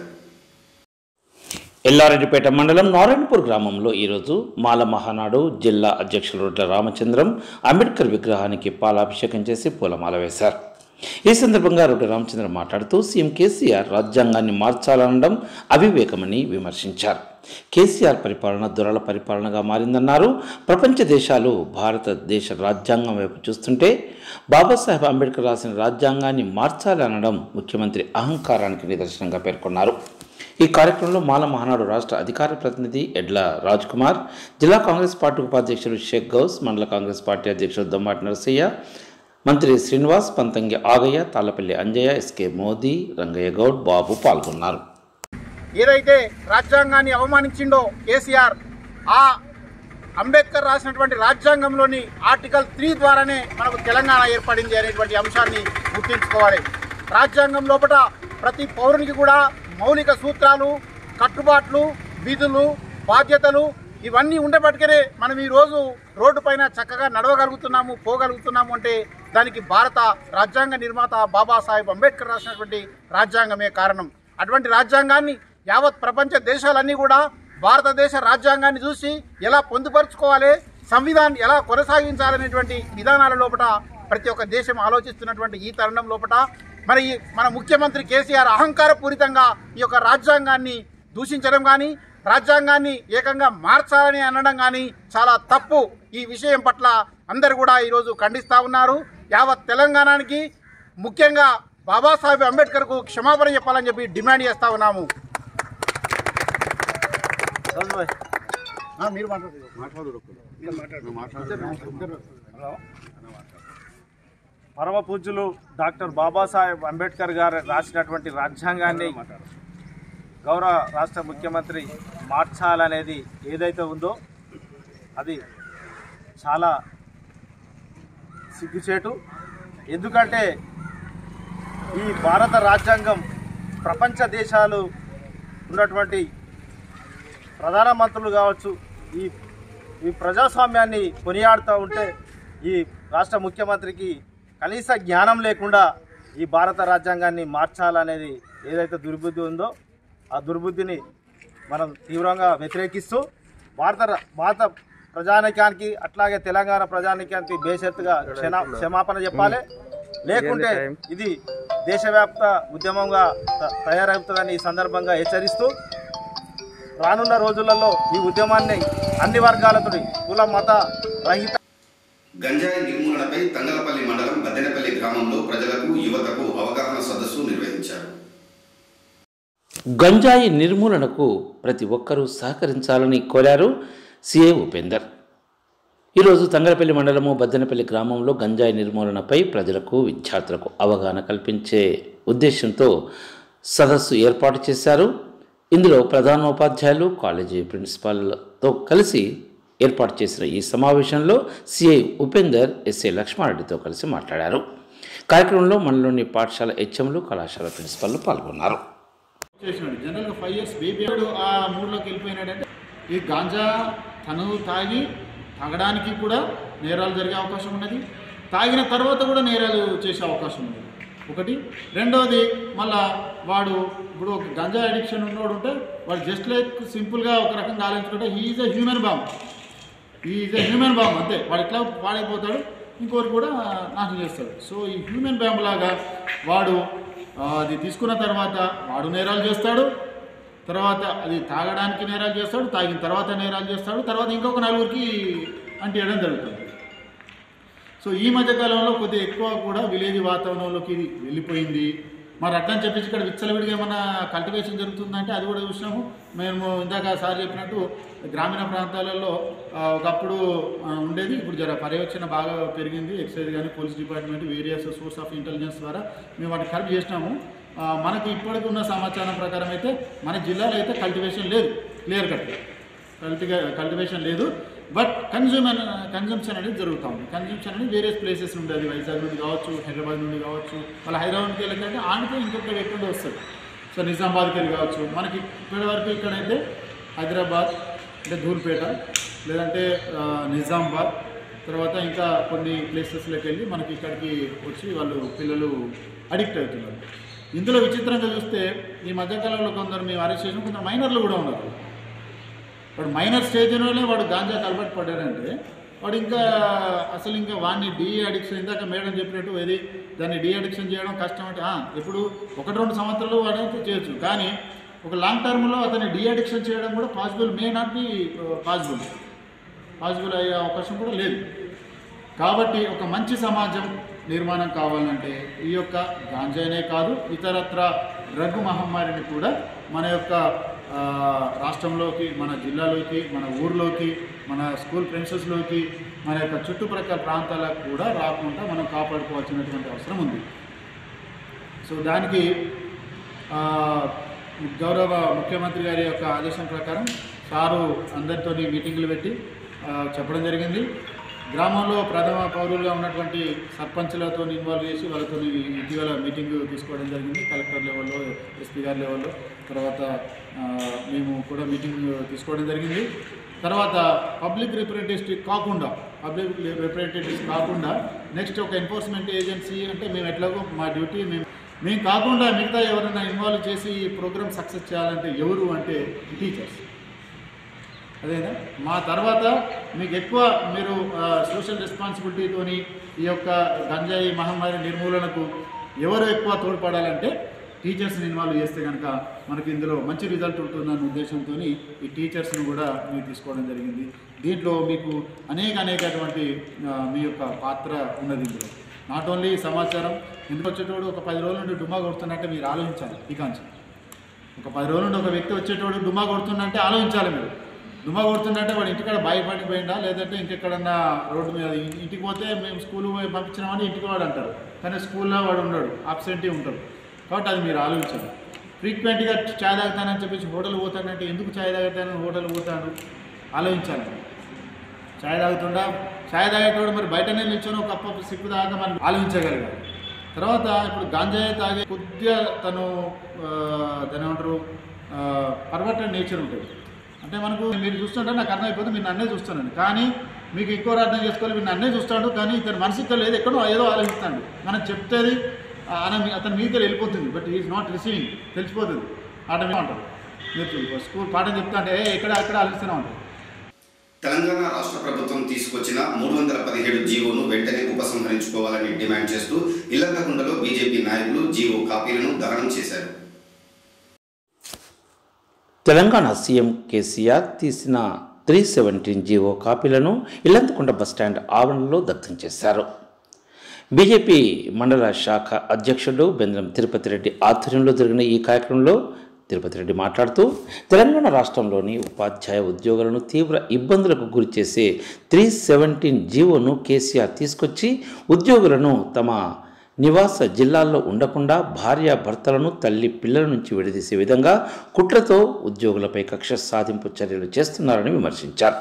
ఎల్లారెడ్డిపేట మండలం నారాయణపూర్ గ్రామంలో ఈరోజు మాల మహానాడు జిల్లా అధ్యక్షులు రొడ్ల రామచంద్రం అంబేద్కర్ విగ్రహానికి పాలాభిషేకం చేసి పూలమాల వేశారు. ఈ సందర్భంగా రొడ్ల రామచంద్రం మాట్లాడుతూ సీఎం కేసీఆర్ రాజ్యాంగాన్ని మార్చాలనడం అవివేకమని విమర్శించారు. కేసీఆర్ పరిపాలన దురల పరిపాలనగా మారిందన్నారు. ప్రపంచ దేశాలు భారతదేశ రాజ్యాంగం వైపు చూస్తుంటే బాబాసాహెబ్ అంబేద్కర్ రాసిన రాజ్యాంగాన్ని మార్చాలనడం ముఖ్యమంత్రి అహంకారానికి నిదర్శనంగా పేర్కొన్నారు. ఈ కార్యక్రమంలో మాల మహానాడు రాష్ట్ర అధికార ప్రతినిధి ఎడ్ల రాజ్ కుమార్, జిల్లా కాంగ్రెస్ పార్టీ ఉపాధ్యక్షుడు షేక్ గౌస్, మండల కాంగ్రెస్ పార్టీ అధ్యక్షుడు దొమ్మాటి నరసయ్య, మంత్రి శ్రీనివాస్, పంతంగి ఆగయ్య, తాళ్లపల్లి అంజయ్య, ఎస్కే మోదీ, రంగయ్య గౌడ్, బాబు పాల్గొన్నారు. ఏదైతే రాజ్యాంగాన్ని అవమానించిండో కేసీఆర్, ఆ అంబేద్కర్ రాసినటువంటి రాజ్యాంగంలోని ఆర్టికల్ త్రీ ద్వారానే మనకు తెలంగాణ ఏర్పడింది అనేటువంటి అంశాన్ని గుర్తుంచుకోవాలి. రాజ్యాంగం లోపల ప్రతి పౌరునికి కూడా మౌలిక సూత్రాలు, కట్టుబాట్లు, విధులు, బాధ్యతలు, ఇవన్నీ ఉండబట్టుకనే మనం ఈరోజు రోడ్డు పైన చక్కగా నడవగలుగుతున్నాము, పోగలుగుతున్నాము అంటే దానికి భారత రాజ్యాంగ నిర్మాత బాబాసాహెబ్ అంబేద్కర్ రాసినటువంటి రాజ్యాంగమే కారణం. అటువంటి రాజ్యాంగాన్ని యావత్ ప్రపంచ దేశాలన్నీ కూడా భారతదేశ రాజ్యాంగాన్ని చూసి ఎలా పొందుపరుచుకోవాలి, సంవిధానం ఎలా కొనసాగించాలనేటువంటి విధానాల లోపల ప్రతి ఒక్క దేశం ఆలోచిస్తున్నటువంటి ఈ తరుణం లోపల మరి మన ముఖ్యమంత్రి కేసీఆర్ అహంకారపూరితంగా ఈ యొక్క రాజ్యాంగాన్ని దూషించడం కానీ, రాజ్యాంగాన్ని ఏకంగా మార్చాలని అనడం కానీ చాలా తప్పు. ఈ విషయం పట్ల అందరూ కూడా ఈరోజు ఖండిస్తూ ఉన్నారు. యావత్ తెలంగాణకి ముఖ్యంగా బాబాసాహెబ్ అంబేద్కర్కు క్షమాపణ చెప్పాలని చెప్పి డిమాండ్ చేస్తూ ఉన్నాము. మీరు పరమ పూజ్యులు డాక్టర్ బాబాసాహెబ్ అంబేద్కర్ గారు రాసినటువంటి రాజ్యాంగాన్ని గౌరవ రాష్ట్ర ముఖ్యమంత్రి మార్చాలనేది ఏదైతే ఉందో అది చాలా సిగ్గుచేటు. ఎందుకంటే ఈ భారత రాజ్యాంగం ప్రపంచ దేశాలు ఉన్నటువంటి ప్రధానమంత్రులు కావచ్చు ఈ ఈ ప్రజాస్వామ్యాన్ని కొనియాడుతూ ఉంటే ఈ రాష్ట్ర ముఖ్యమంత్రికి కనీస జ్ఞానం లేకుండా ఈ భారత రాజ్యాంగాన్ని మార్చాలనేది ఏదైతే దుర్బుద్ధి ఉందో ఆ దుర్బుద్ధిని మనం తీవ్రంగా వ్యతిరేకిస్తూ భారత భారత ప్రజానికానికి అట్లాగే తెలంగాణ ప్రజానికానికి బేషరతుగా క్షమా క్షమాపణ చెప్పాలి. లేకుంటే ఇది దేశవ్యాప్త ఉద్యమంగా తయారవుతుందని ఈ సందర్భంగా హెచ్చరిస్తూ రానున్న రోజులలో ఈ ఉద్యమాన్ని అన్ని వర్గాలతో కుల మత రహిత గంజాయి నిర్మూలనపై తంగలపల్లి మండలం బద్దెనపల్లి గ్రామంలో ప్రజలకు యువతకు అవగాహన సదస్సు నిర్వహించారు. గంజాయి నిర్మూలనకు ప్రతి ఒక్కరూ సహకరించాలని కోరారు సిఐ ఉపేందర్. ఈరోజు తంగలపల్లి మండలము బద్దెనపల్లి గ్రామంలో గంజాయి నిర్మూలనపై ప్రజలకు విద్యార్థులకు అవగాహన కల్పించే ఉద్దేశంతో సదస్సు ఏర్పాటు చేశారు. ఇందులో ప్రధానోపాధ్యాయులు కాలేజీ ప్రిన్సిపాల్తో కలిసి ఏర్పాటు చేసిన ఈ సమావేశంలో సిఐ ఉపేందర్ ఎస్ఏ లక్ష్మారెడ్డితో కలిసి మాట్లాడారు. కార్యక్రమంలో మనలోని పాఠశాల హెచ్ఎంలు కళాశాల ప్రిన్సిపాల్లు పాల్గొన్నారు. చేసినాడు జనరల్గా ఫైవ్ ఇయర్స్ బేబీ ఆ మూడ్లోకి వెళ్ళిపోయినాడంటే ఈ గాంజా తను తాగి తాగడానికి కూడా నేరాలు జరిగే అవకాశం ఉన్నది, తాగిన తర్వాత కూడా నేరాలు చేసే అవకాశం ఉంది ఒకటి. రెండవది మళ్ళా వాడు ఇప్పుడు ఒక గంజా అడిక్షన్ ఉన్నవాడు ఉంటే వాడు జస్ట్ లైక్ సింపుల్గా ఒక రకంగా ఆలోచించుకుంటే he is a human bomb, he is a human bomb అంతే. వాడు ఎట్లా పాడైపోతాడు, ఇంకోటి కూడా నాశనం చేస్తాడు. సో ఈ హ్యూమన్ బాంబ్ లాగా వాడు అది తీసుకున్న తర్వాత వాడు నేరాలు చేస్తాడు, తర్వాత అది తాగడానికి నేరాలు చేస్తాడు, తాగిన తర్వాత నేరాలు చేస్తాడు, తర్వాత ఇంకొక నలుగురికి అంటియడం జరుగుతుంది. సో ఈ మధ్యకాలంలో కొద్దిగా ఎక్కువ కూడా విలేజ్ వాతావరణంలోకి వెళ్ళిపోయింది. మరి అట్లని చెప్పేసి ఇక్కడ విచ్చలవిడిగా ఏమన్నా కల్టివేషన్ జరుగుతుందంటే అది కూడా చూసినాము. మేము ఇందాక సార్ చెప్పినట్టు గ్రామీణ ప్రాంతాలలో ఒకప్పుడు ఉండేది, ఇప్పుడు జర పర్యవేక్షణ బాగా పెరిగింది. ఎక్సైజ్ కానీ police department various source of intelligence ద్వారా మేము వాటిని కరెక్ట్ చేసినాము. మనకు ఇప్పటికి ఉన్న సమాచారం ప్రకారం అయితే మన జిల్లాలో అయితే కల్టివేషన్ లేదు, క్లియర్ కట్ కల్టిగా కల్టివేషన్ లేదు. బట్ కన్జ్యూమ్ కన్జంప్షన్ అనేది జరుగుతూ ఉంది. కన్జంప్షన్ అనేది వేరియస్ ప్లేసెస్ నుండి, అది వైజాగ్ నుండి కావచ్చు, హైదరాబాద్ నుండి కావచ్చు, వాళ్ళ హైదరాబాద్కి వెళ్ళకంటే ఆడితే ఇంకొక ఎక్కడ వస్తుంది. సో నిజామాబాద్కి వెళ్ళి కావచ్చు. మనకి ఇప్పటి వరకు ఇక్కడైతే హైదరాబాద్ అంటే ధూల్పేట లేదంటే నిజామాబాద్ తర్వాత ఇంకా కొన్ని ప్లేసెస్లోకి వెళ్ళి మనకి ఇక్కడికి వచ్చి వాళ్ళు పిల్లలు అడిక్ట్ అవుతున్నారు. ఇందులో విచిత్రంగా చూస్తే ఈ మధ్యకాలంలో కొందరు మేము అరెస్ట్ చేసిన కొందరు మైనర్లు కూడా ఉన్నారు. వాడు మైనర్ స్టేజ్లోనే వాడు గాంజా అలవాటు పడ్డాడంటే వాడు ఇంకా అసలు ఇంకా వాడిని డీ అడిక్షన్ ఇందాక మేడం చెప్పినట్టు ఏది దాన్ని డీ అడిక్షన్ చేయడం కష్టం అంటే ఇప్పుడు ఒకటి రెండు సంవత్సరాలు వాడైతే చేయొచ్చు, కానీ ఒక లాంగ్ టర్మ్లో అతన్ని డీ అడిక్షన్ చేయడం కూడా possible may not be possible possible అయ్యే అవకాశం కూడా లేదు. కాబట్టి ఒక మంచి సమాజం నిర్మాణం కావాలంటే ఈ యొక్క గాంజానే కాదు ఇతరత్ర డ్రగ్ మహమ్మారిని కూడా మన యొక్క రాష్ట్రంలోకి, మన జిల్లాలోకి, మన ఊర్లోకి, మన స్కూల్ ప్రిన్సెస్లోకి, మన యొక్క చుట్టుప్రక్కల ప్రాంతాలకు కూడా రాకుండా మనం కాపాడుకోవాల్సినటువంటి అవసరం ఉంది. సో దానికి గౌరవ ముఖ్యమంత్రి గారి యొక్క ఆదేశం ప్రకారం సారు అందరితో మీటింగులు పెట్టి చెప్పడం జరిగింది. గ్రామంలో ప్రథమ పౌరులుగా ఉన్నటువంటి సర్పంచ్లతో ఇన్వాల్వ్ చేసి వాళ్ళతో ఇటీవల మీటింగ్ తీసుకోవడం జరిగింది. కలెక్టర్ లెవెల్లో, ఎస్పీ గారి లెవెల్లో. తర్వాత మేము కూడా మీటింగ్ తీసుకోవడం జరిగింది. తర్వాత పబ్లిక్ రిప్రజెంటేటివ్ కాకుండా పబ్లిక్ రిప్రజెంటేటివ్స్ కాకుండా నెక్స్ట్ ఒక ఎన్ఫోర్స్మెంట్ ఏజెన్సీ అంటే మేము ఎట్లాగో మా డ్యూటీ మేము మేము కాకుండా మిగతా ఎవరైనా ఇన్వాల్వ్ చేసి ఈ ప్రోగ్రామ్ సక్సెస్ చేయాలంటే ఎవరు అంటే టీచర్స్. అదేనా మా తర్వాత మీకు ఎక్కువ మీరు సోషల్ రెస్పాన్సిబిలిటీతోని ఈ యొక్క గంజాయి మహమ్మారి నిర్మూలనకు ఎవరు ఎక్కువ తోడ్పడాలంటే టీచర్స్ని ఇన్వాల్వ్ చేస్తే కనుక మనకి ఇందులో మంచి రిజల్ట్ ఉంటుందన్న ఉద్దేశంతో ఈ టీచర్స్ను కూడా మీరు తీసుకోవడం జరిగింది. దీంట్లో మీకు అనేక అనేకటువంటి మీ యొక్క పాత్ర ఉన్నది. ఇందులో నాట్ ఓన్లీ సమాచారం ఎందుకు వచ్చేటోడు ఒక పది రోజుల నుండి డుమ్మా కొడుతున్నట్టే మీరు ఆలోచించాలి. ఈ కాంచి ఒక పది రోజుల నుండి ఒక వ్యక్తి వచ్చేటోడు డుమ్మా కొడుతున్నట్టే ఆలోచించాలి. మీరు డుమ్మా కొడుతున్నట్టే వాడు ఇంటికాడ భయపడిపోయిందా లేదంటే ఇంకెక్కడన్నా రోడ్డు మీద ఇంటికి పోతే మేము స్కూల్ పోయి పంపించినామని ఇంటికి వాడు అంటారు, కానీ స్కూల్లో వాడు ఉండడు, ఆబ్సెంటీ ఉంటాడు. కాబట్టి అది మీరు ఆలోచించాలి. ఫ్రీక్వెంట్గా ఛాయ్ తాగుతానని చెప్పేసి హోటల్ పోతానంటే ఎందుకు ఛాయ్ తాగుతానని హోటల్ పోతాడు ఆలోచించాలి. ఛాయ్ తాగుతుండా ఛాయ్ తాగేటోడు మరి బయటనే నిల్చొని ఒక కప్ప సిప్పు తాగా మనం ఆలోచించగలిగారు. తర్వాత ఇప్పుడు గాంజాయి తాగే కొద్దిగా తను దాని ఏమంటారు పర్వర్టెడ్ నేచర్ ఉంటుంది. అంటే మనకు మీరు చూస్తుంటే నాకు అర్థమైపోతుంది మీరు నన్నే చూస్తానండి, కానీ మీకు ఎక్కువ అర్థం చేసుకోవాలి. మీరు నన్నే చూస్తాడు కానీ ఇతను మనసుకి లేదు, ఎక్కడో ఏదో ఆలోచిస్తాడు. మనం చెప్తేది అతని మీదకి వెళ్ళిపోతుంది, బట్ ఈజ్ నాట్ రిసీవింగ్ తెలిసిపోతుంది. ఆటమే అంటారు మీరు స్కూల్ పాఠం చెప్తా అంటే ఎక్కడ అక్కడ ఆలోచిస్తూనే ఉంటారు. తెలంగాణ రాష్ట్ర ప్రభుత్వం తీసుకొచ్చిన మూడు వందల పదిహేడు జీవోను వెంటనే ఉపసంహరించుకోవాలని డిమాండ్ చేస్తూ ఇల్లంతకుంటలో బీజేపీ నాయకులు జీవో కాపీలను దహనం చేశారు. తెలంగాణ సీఎం కేసీఆర్ తీసిన త్రీ సెవెంటీన్ జీవో కాపీలను ఇల్లంతకుంట బస్టాండ్ ఆవరణలో దగ్ధం చేశారు. బీజేపీ మండల శాఖ అధ్యక్షుడు బెంద్రం తిరుపతి రెడ్డి ఆధ్వర్యంలో జరిగిన ఈ కార్యక్రమంలో తిరుపతి రెడ్డి మాట్లాడుతూ తెలంగాణ రాష్ట్రంలోని ఉపాధ్యాయ ఉద్యోగులను తీవ్ర ఇబ్బందులకు గురిచేసే త్రీ సెవెంటీన్ జీవోను కేసీఆర్ తీసుకొచ్చి ఉద్యోగులను తమ నివాస జిల్లాల్లో ఉండకుండా భార్య భర్తలను తల్లి పిల్లల నుంచి విడదీసే విధంగా కుట్రతో ఉద్యోగులపై కక్ష సాధింపు చర్యలు చేస్తున్నారని విమర్శించారు.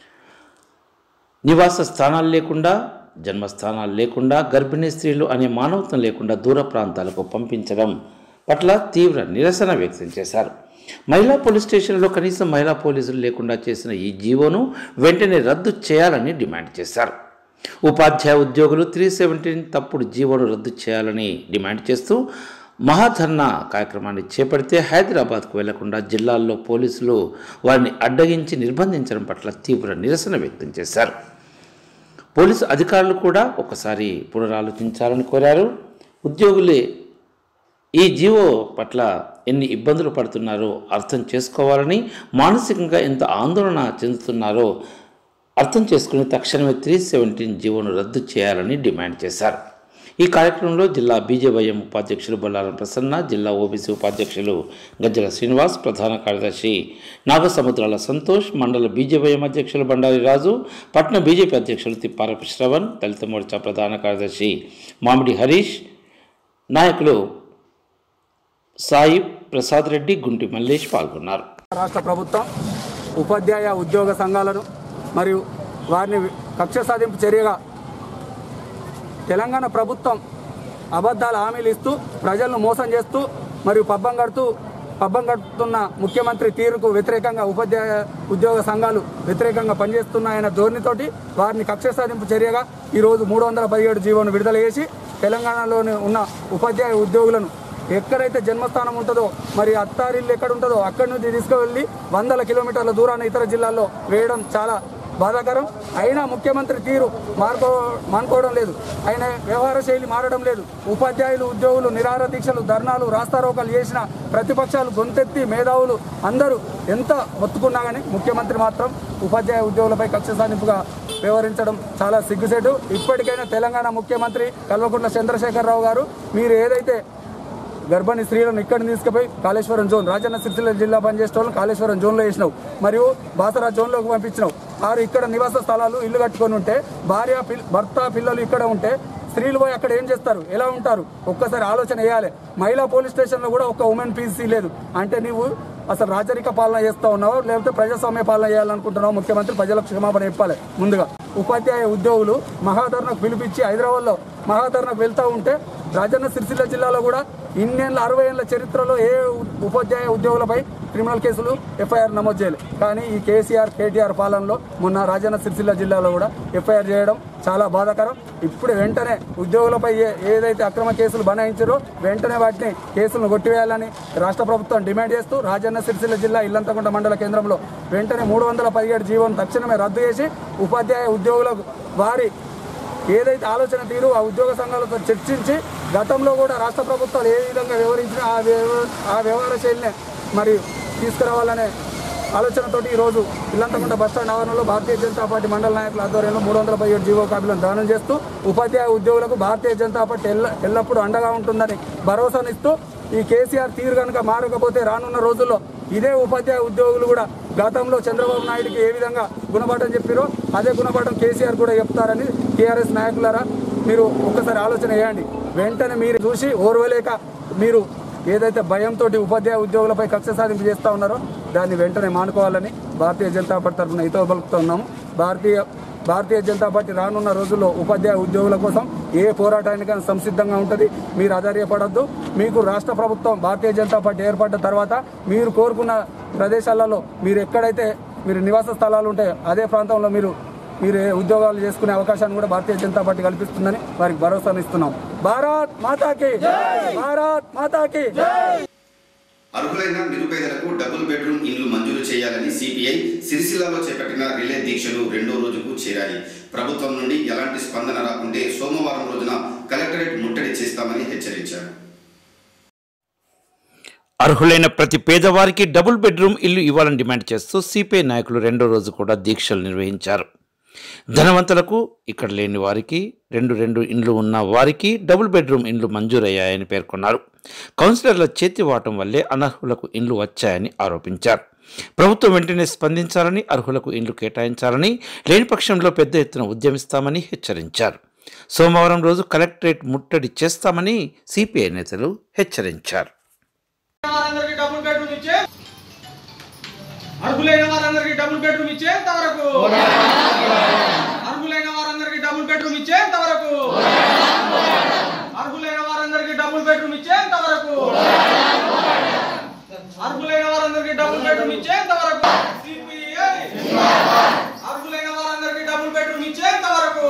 నివాస స్థానాలు లేకుండా, జన్మస్థానాలు లేకుండా, గర్భిణీ స్త్రీలు అనే మానవత్వం లేకుండా దూర ప్రాంతాలకు పంపించడం పట్ల తీవ్ర నిరసన వ్యక్తం చేశారు. మహిళా పోలీస్ స్టేషన్లో కనీసం మహిళా పోలీసులు లేకుండా చేసిన ఈ జీవోను వెంటనే రద్దు చేయాలని డిమాండ్ చేశారు. ఉపాధ్యాయ ఉద్యోగులు త్రీ సెవెంటీన్ తప్పుడు జీవోను రద్దు చేయాలని డిమాండ్ చేస్తూ మహాధర్నా కార్యక్రమాన్ని చేపడితే హైదరాబాద్కు వెళ్లకుండా జిల్లాల్లో పోలీసులు వారిని అడ్డగించి నిర్బంధించడం పట్ల తీవ్ర నిరసన వ్యక్తం చేశారు. పోలీసు అధికారులు కూడా ఒకసారి పునరాలోచించాలని కోరారు. ఉద్యోగులే ఈ జీవో పట్ల ఎన్ని ఇబ్బందులు పడుతున్నారో అర్థం చేసుకోవాలని, మానసికంగా ఎంత ఆందోళన చెందుతున్నారో అర్థం చేసుకుని తక్షణమే త్రీ సెవెంటీన్ జీవోను రద్దు చేయాలని డిమాండ్ చేశారు. ఈ కార్యక్రమంలో జిల్లా బీజేవైఎం ఉపాధ్యక్షులు బొల్లారం ప్రసన్న, జిల్లా ఓబీసీ ఉపాధ్యక్షులు గజ్జల శ్రీనివాస్, ప్రధాన కార్యదర్శి నాగసముద్రాల సంతోష్, మండల బీజేవైఎం అధ్యక్షులు బండారి రాజు, పట్న బీజేపీ అధ్యక్షులు తిప్పారపు శ్రవణ్, దళిత మోర్చా ప్రధాన కార్యదర్శి మామిడి హరీష్, నాయకులు సాయి ప్రసాద్ రెడ్డి, గుంటి మల్లేష్ పాల్గొన్నారు. రాష్ట్ర ప్రభుత్వం ఉపాధ్యాయ ఉద్యోగ సంఘాలను మరియు వారిని కక్ష సాధింపు చర్యగా తెలంగాణ ప్రభుత్వం అబద్ధాల హామీలు ఇస్తూ ప్రజలను మోసం చేస్తూ మరియు పబ్బం గడుతూ పబ్బం గడుపుతున్న ముఖ్యమంత్రి తీరుకు వ్యతిరేకంగా ఉపాధ్యాయ ఉద్యోగ సంఘాలు వ్యతిరేకంగా పనిచేస్తున్నాయన్న ధోరణితోటి వారిని కక్ష సాధింపు చర్యగా ఈరోజు మూడు వందల పదిహేడు జీవోను విడుదల చేసి తెలంగాణలోని ఉన్న ఉపాధ్యాయ ఉద్యోగులను ఎక్కడైతే జన్మస్థానం ఉంటుందో మరి అత్తారిల్లు ఎక్కడ ఉంటుందో అక్కడి నుంచి తీసుకువెళ్ళి వందల కిలోమీటర్ల దూరాన్ని ఇతర జిల్లాల్లో వేయడం చాలా బాధాకరం. అయినా ముఖ్యమంత్రి తీరు మార్కో మానుకోవడం లేదు, ఆయన వ్యవహార శైలి మారడం లేదు. ఉపాధ్యాయులు ఉద్యోగులు నిరాహార దీక్షలు, ధర్నాలు, రాస్తారోకలు చేసిన ప్రతిపక్షాలు గొంతెత్తి మేధావులు అందరూ ఎంత మొత్తుకున్నా కానీ ముఖ్యమంత్రి మాత్రం ఉపాధ్యాయ ఉద్యోగులపై కక్ష సాధింపుగా వ్యవహరించడం చాలా సిగ్గుసేటు. ఇప్పటికైనా తెలంగాణ ముఖ్యమంత్రి కల్వకుంట్ల చంద్రశేఖరరావు గారు మీరు ఏదైతే గర్భిణీ స్త్రీలను ఇక్కడిని తీసుకుపోయి కాళేశ్వరం జోన్, రాజన్న సిరిసిల్ల జిల్లా పనిచేసే వాళ్ళని కాళేశ్వరం జోన్లో వేసినావు, మరియు బాసరా జోన్లోకి పంపించినావు. వారు ఇక్కడ నివాస స్థలాలు ఇల్లు కట్టుకొని ఉంటే, భార్య భర్త పిల్లలు ఇక్కడ ఉంటే స్త్రీలు పోయి అక్కడ ఏం చేస్తారు, ఎలా ఉంటారు ఒక్కసారి ఆలోచన వేయాలి. మహిళా పోలీస్ స్టేషన్లో కూడా ఒక్క ఉమెన్ పీసీ లేదు అంటే నీవు అసలు రాజరిక పాలన చేస్తూ ఉన్నావు లేకపోతే ప్రజాస్వామ్య పాలన చేయాలనుకుంటున్నావు. ముఖ్యమంత్రి ప్రజలకు క్షమాపణ చెప్పాలి ముందుగా. ఉపాధ్యాయ ఉద్యోగులు మహాధర్నకు పిలిపించి హైదరాబాద్లో మహాధర్నకు వెళ్తూ ఉంటే రాజన్న సిరిసిల్ల జిల్లాలో కూడా ఇన్నేళ్ళ అరవై ఏళ్ళ చరిత్రలో ఏ ఉపాధ్యాయ ఉద్యోగులపై క్రిమినల్ కేసులు ఎఫ్ఐఆర్ నమోదు చేయాలి. కానీ ఈ కేసీఆర్ కేటీఆర్ పాలనలో మొన్న రాజన్న సిరిసిల్ల జిల్లాలో కూడా ఎఫ్ఐఆర్ చేయడం చాలా బాధాకరం. ఇప్పుడు వెంటనే ఉద్యోగులపై ఏదైతే అక్రమ కేసులు బనాయించారో వెంటనే వాటిని కేసులను కొట్టివేయాలని రాష్ట్ర ప్రభుత్వం డిమాండ్ చేస్తూ రాజన్న సిరిసిల్ల జిల్లా ఇల్లంతకుంట మండల కేంద్రంలో వెంటనే మూడు వందల పదిహేడు జీవోను తక్షణమే రద్దు చేసి ఉపాధ్యాయ ఉద్యోగులకు వారి ఏదైతే ఆలోచన తీరు ఆ ఉద్యోగ సంఘాలతో చర్చించి గతంలో కూడా రాష్ట్ర ప్రభుత్వాలు ఏ విధంగా వివరించినా ఆ ఆ వ్యవహార శైలిని మరి తీసుకురావాలనే ఆలోచనతోటి ఈరోజు ఇల్లంతకుంట బస్టాండ్ ఆవరణలో భారతీయ జనతా పార్టీ మండల నాయకుల ఆధ్వర్యంలో మూడు వందల పదిహేడు జీవో కాపీలను దానం చేస్తూ ఉపాధ్యాయ ఉద్యోగులకు భారతీయ జనతా పార్టీ ఎల్ల ఎల్లప్పుడూ అండగా ఉంటుందని భరోసానిస్తూ ఈ కేసీఆర్ తీరు కనుక మారకపోతే రానున్న రోజుల్లో ఇదే ఉపాధ్యాయ ఉద్యోగులు కూడా గతంలో చంద్రబాబు నాయుడికి ఏ విధంగా గుణపాఠం చెప్పారో అదే గుణపాఠం కేసీఆర్ కూడా చెప్తారని టీఆర్ఎస్ నాయకులారా మీరు ఒక్కసారి ఆలోచన చేయండి. వెంటనే మీరు చూసి ఓర్వలేక మీరు ఏదైతే భయంతో ఉపాధ్యాయ ఉద్యోగులపై కక్ష సాధింపు చేస్తూ ఉన్నారో దాన్ని వెంటనే మానుకోవాలని భారతీయ జనతా పార్టీ తరఫున హితవు పలుకుతూ ఉన్నాము. భారతీయ భారతీయ జనతా పార్టీ రానున్న రోజుల్లో ఉపాధ్యాయ ఉద్యోగుల కోసం ఏ పోరాటానికైనా సంసిద్ధంగా ఉంటుంది. మీరు ఆధార్యపడద్దు. మీకు రాష్ట్ర ప్రభుత్వం భారతీయ జనతా పార్టీ ఏర్పడ్డ తర్వాత మీరు కోరుకున్న ప్రదేశాలలో మీరు ఎక్కడైతే మీరు నివాస స్థలాలు ఉంటాయో అదే ప్రాంతంలో మీరు మీరు ఉద్యోగాలు చేసుకునే అవకాశాన్ని కూడా భారతీయ జనతా పార్టీ కల్పిస్తుందని వారికి భరోసాను ఇస్తున్నాం. భారత్ మాతాకి భారత్ మాతాకి. అర్హులైన నిరుపేదలకు డబుల్ బెడ్రూమ్ ఇండ్లు మంజూరు చేయాలని సిపిఐ సిరిసిల్లలో చేపట్టిన రిలే దీక్షలు రెండో రోజుకు చేరాయి. ప్రభుత్వం నుండి ఎలాంటి స్పందన రాకుంటే సోమవారం రోజున కలెక్టరేట్ ముట్టడి చేస్తామని హెచ్చరించారు. అర్హులైన ప్రతి పేదవారికి డబుల్ బెడ్రూమ్ ఇల్లు ఇవ్వాలని డిమాండ్ చేస్తూ సిపిఐ నాయకులు రెండో రోజు కూడా దీక్షలు నిర్వహించారు. ధనవంతులకు, ఇక్కడ లేని వారికి, రెండు రెండు ఇండ్లు ఉన్న వారికి డబుల్ బెడ్రూమ్ ఇండ్లు మంజూరయ్యాయని పేర్కొన్నారు. కౌన్సిలర్ల చేతివాటం వల్లే అనర్హులకు ఇండ్లు వచ్చాయని ఆరోపించారు. ప్రభుత్వం వెంటనే స్పందించాలని, అర్హులకు ఇండ్లు కేటాయించాలని, లేని పక్షంలో పెద్ద ఎత్తున ఉద్యమిస్తామని హెచ్చరించారు. సోమవారం రోజు కలెక్టరేట్ ముట్టడి చేస్తామని సిపిఐ నేతలు హెచ్చరించారు. అర్హులైన వారందరికీ డబుల్ బెడ్రూమ్ ఇచ్చేంత వరకు అర్హులైన వారందరికీ డబుల్ బెడ్రూమ్ ఇచ్చేంత వరకు అర్హులైన వారందరికీ డబుల్ బెడ్రూమ్ ఇచ్చేంత వరకు అర్హులైన వారందరికీ డబుల్ బెడ్రూమ్ ఇచ్చేంత వరకు సిపిఐ అర్హులైన వారందరికీ డబుల్ బెడ్రూమ్ ఇచ్చేంత వరకు.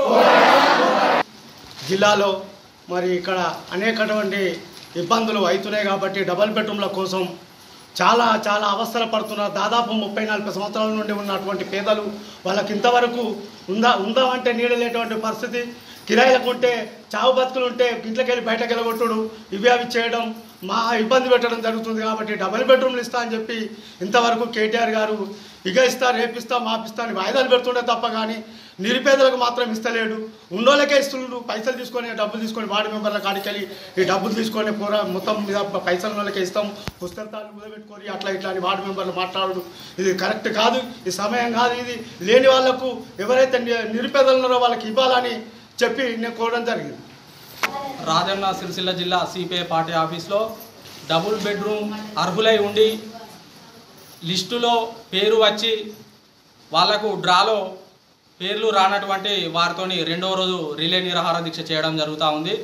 జిల్లాలో మరి ఇక్కడ అనేకటువంటి ఇబ్బందులు అవుతున్నాయి కాబట్టి డబుల్ బెడ్రూమ్ల కోసం చాలా చాలా అవస్థలు పడుతున్నారు. దాదాపు ముప్పై నలభై సంవత్సరాల నుండి ఉన్నటువంటి పేదలు వాళ్ళకి ఇంతవరకు ఉందా ఉందామంటే నీడలేటువంటి పరిస్థితి, కిరాయిలకు ఉంటే చావు బతుకులు ఉంటే ఇంట్లోకి వెళ్ళి బయటకు వెళ్ళగొట్టుడు ఇవి అవి చేయడం మా ఇబ్బంది పెట్టడం జరుగుతుంది. కాబట్టి డబుల్ బెడ్రూమ్లు ఇస్తా అని చెప్పి ఇంతవరకు కేటీఆర్ గారు ఇక ఇస్తా రేపిస్తా మాపిస్తా అని వాయిదాలు పెడుతుండే తప్ప కానీ నిరుపేదలకు మాత్రం ఇస్తలేడు. ఉన్నోళ్ళకే ఇస్తుండ్రు. పైసలు తీసుకొని డబ్బులు తీసుకొని వార్డు మెంబర్ల కాడికి వెళ్ళి ఈ డబ్బులు తీసుకొని పూర మొత్తం మీద పైసలు వాళ్ళకే ఇస్తాం, పుస్తకాలు కుదబెట్టుకొని అట్లా ఇట్లా అని వార్డు మెంబర్లు మాట్లాడు. ఇది కరెక్ట్ కాదు, ఈ సమయం కాదు. ఇది లేని వాళ్లకు ఎవరైతే నిరుపేదలు ఉన్నారో వాళ్ళకి ఇవ్వాలని చెప్పి నేను కోరడం జరిగింది. రాజన్న సిరిసిల్ల జిల్లా సిపిఐ పార్టీ ఆఫీస్లో డబుల్ బెడ్రూమ్ అర్హులై ఉండి లిస్టులో పేరు వచ్చి వాళ్లకు డ్రాలో పేర్లు రానటువంటి వారితోని రెండవ రోజు రిలే నిరాహార దీక్ష చేయడం జరుగుతూ ఉంది.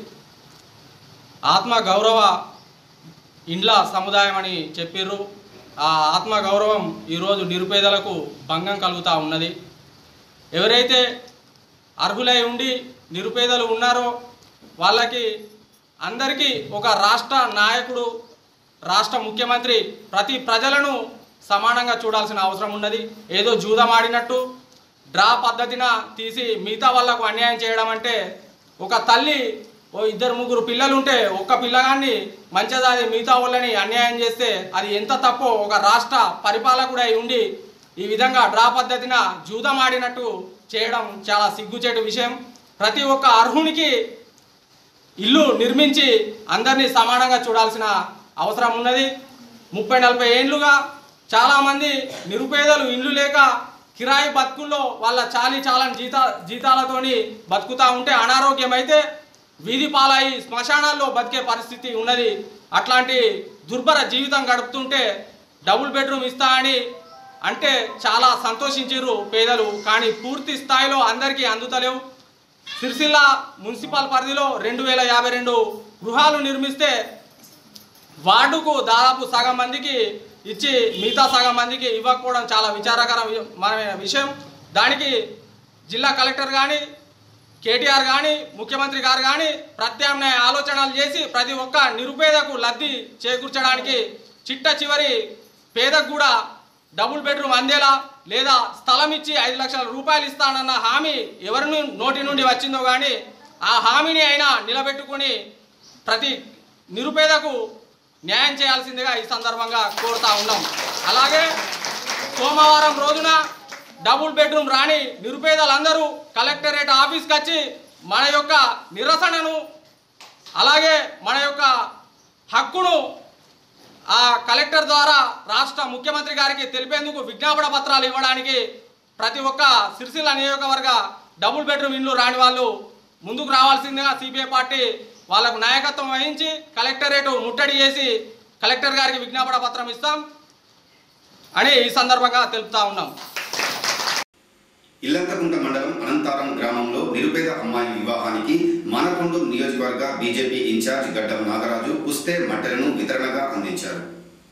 ఆత్మ గౌరవ ఇండ్ల సముదాయం అని చెప్పిర్రు. ఆ ఆత్మ గౌరవం ఈరోజు నిరుపేదలకు భంగం కలుగుతూ ఉన్నది. ఎవరైతే అర్హులై ఉండి నిరుపేదలు ఉన్నారో వాళ్ళకి అందరికీ ఒక రాష్ట్ర నాయకుడు, రాష్ట్ర ముఖ్యమంత్రి ప్రతి ప్రజలను సమానంగా చూడాల్సిన అవసరం ఉన్నది. ఏదో జూదమాడినట్టు డ్రా పద్ధతిన తీసి మిగతా వాళ్ళకు అన్యాయం చేయడం అంటే, ఒక తల్లి ఓ ఇద్దరు ముగ్గురు పిల్లలు ఉంటే ఒక్క పిల్లగాన్ని మంచిదాది మిగతా వాళ్ళని అన్యాయం చేస్తే అది ఎంత తప్పో ఒక రాష్ట్ర పరిపాలకుడై ఉండి ఈ విధంగా డ్రా పద్ధతిన జూదమాడినట్టు చేయడం చాలా సిగ్గుచేటు విషయం. ప్రతి ఒక్క అర్హునికి ఇల్లు నిర్మించి అందరినీ సమానంగా చూడాల్సిన అవసరం ఉన్నది. ముప్పై నలభై ఏళ్ళుగా చాలామంది నిరుపేదలు ఇల్లు లేక కిరాయి బతుకుల్లో వాళ్ళ చాలి చాలని జీతా జీతాలతోని బతుకుతూ ఉంటే అనారోగ్యం అయితే వీధి పాలై శ్మశానాల్లో బతికే పరిస్థితి ఉన్నది. అట్లాంటి దుర్భర జీవితం గడుపుతుంటే డబుల్ బెడ్రూమ్ ఇస్తా అని అంటే చాలా సంతోషించారు పేదలు. కానీ పూర్తి స్థాయిలో అందరికీ అందుతలేవు. సిరిసిల్ల మున్సిపల్ పరిధిలో రెండు వేల యాభై రెండు గృహాలు నిర్మిస్తే వార్డుకు దాదాపు సగం మందికి ఇచ్చి మిగతా సగం మందికి ఇవ్వకపోవడం చాలా విచారకరమైన విషయం. దానికి జిల్లా కలెక్టర్ కానీ కేటీఆర్ కానీ ముఖ్యమంత్రి గారు కానీ ప్రత్యామ్నాయ ఆలోచనలు చేసి ప్రతి ఒక్క నిరుపేదకు లబ్ధి చేకూర్చడానికి చిట్ట చివరి పేదకు కూడా డబుల్ బెడ్రూమ్ అందేలా లేదా స్థలం ఇచ్చి ఐదు లక్షల రూపాయలు ఇస్తానన్న హామీ ఎవరి నోటి నుండి వచ్చిందో కానీ ఆ హామీని అయినా నిలబెట్టుకుని ప్రతి నిరుపేదకు న్యాయం చేయాల్సిందిగా ఈ సందర్భంగా కోరుతా ఉన్నాం. అలాగే సోమవారం రోజున డబుల్ బెడ్రూమ్ రాని నిరుపేదలందరూ కలెక్టరేట్ ఆఫీస్కి వచ్చి మన యొక్క నిరసనను అలాగే మన యొక్క హక్కును ఆ కలెక్టర్ ద్వారా రాష్ట్ర ముఖ్యమంత్రి గారికి తెలిపేందుకు విజ్ఞాపన పత్రాలు ఇవ్వడానికి ప్రతి ఒక్క సిరిసిల్ల నియోజకవర్గ డబుల్ బెడ్రూమ్ ఇండ్లు రాని వాళ్ళు ముందుకు రావాల్సిందిగా సిపిఐ పార్టీ వాళ్ళకు నాయకత్వం వహించి కలెక్టరేట్ ముట్టడి చేసి కలెక్టర్ గారికి విజ్ఞాపన పత్రం ఇస్తాం అని ఈ సందర్భంగా తెలుపుతా ఉన్నాం. ఇల్లంతకుంట మండలం అనంతారం గ్రామంలో నిరుపేద అమ్మాయి వివాహానికి మానకొండ నియోజకవర్గ బీజేపీ ఇన్ఛార్జ్ గడ్డం నాగరాజు పుస్తే మట్టెలను వితరణగా అందించారు.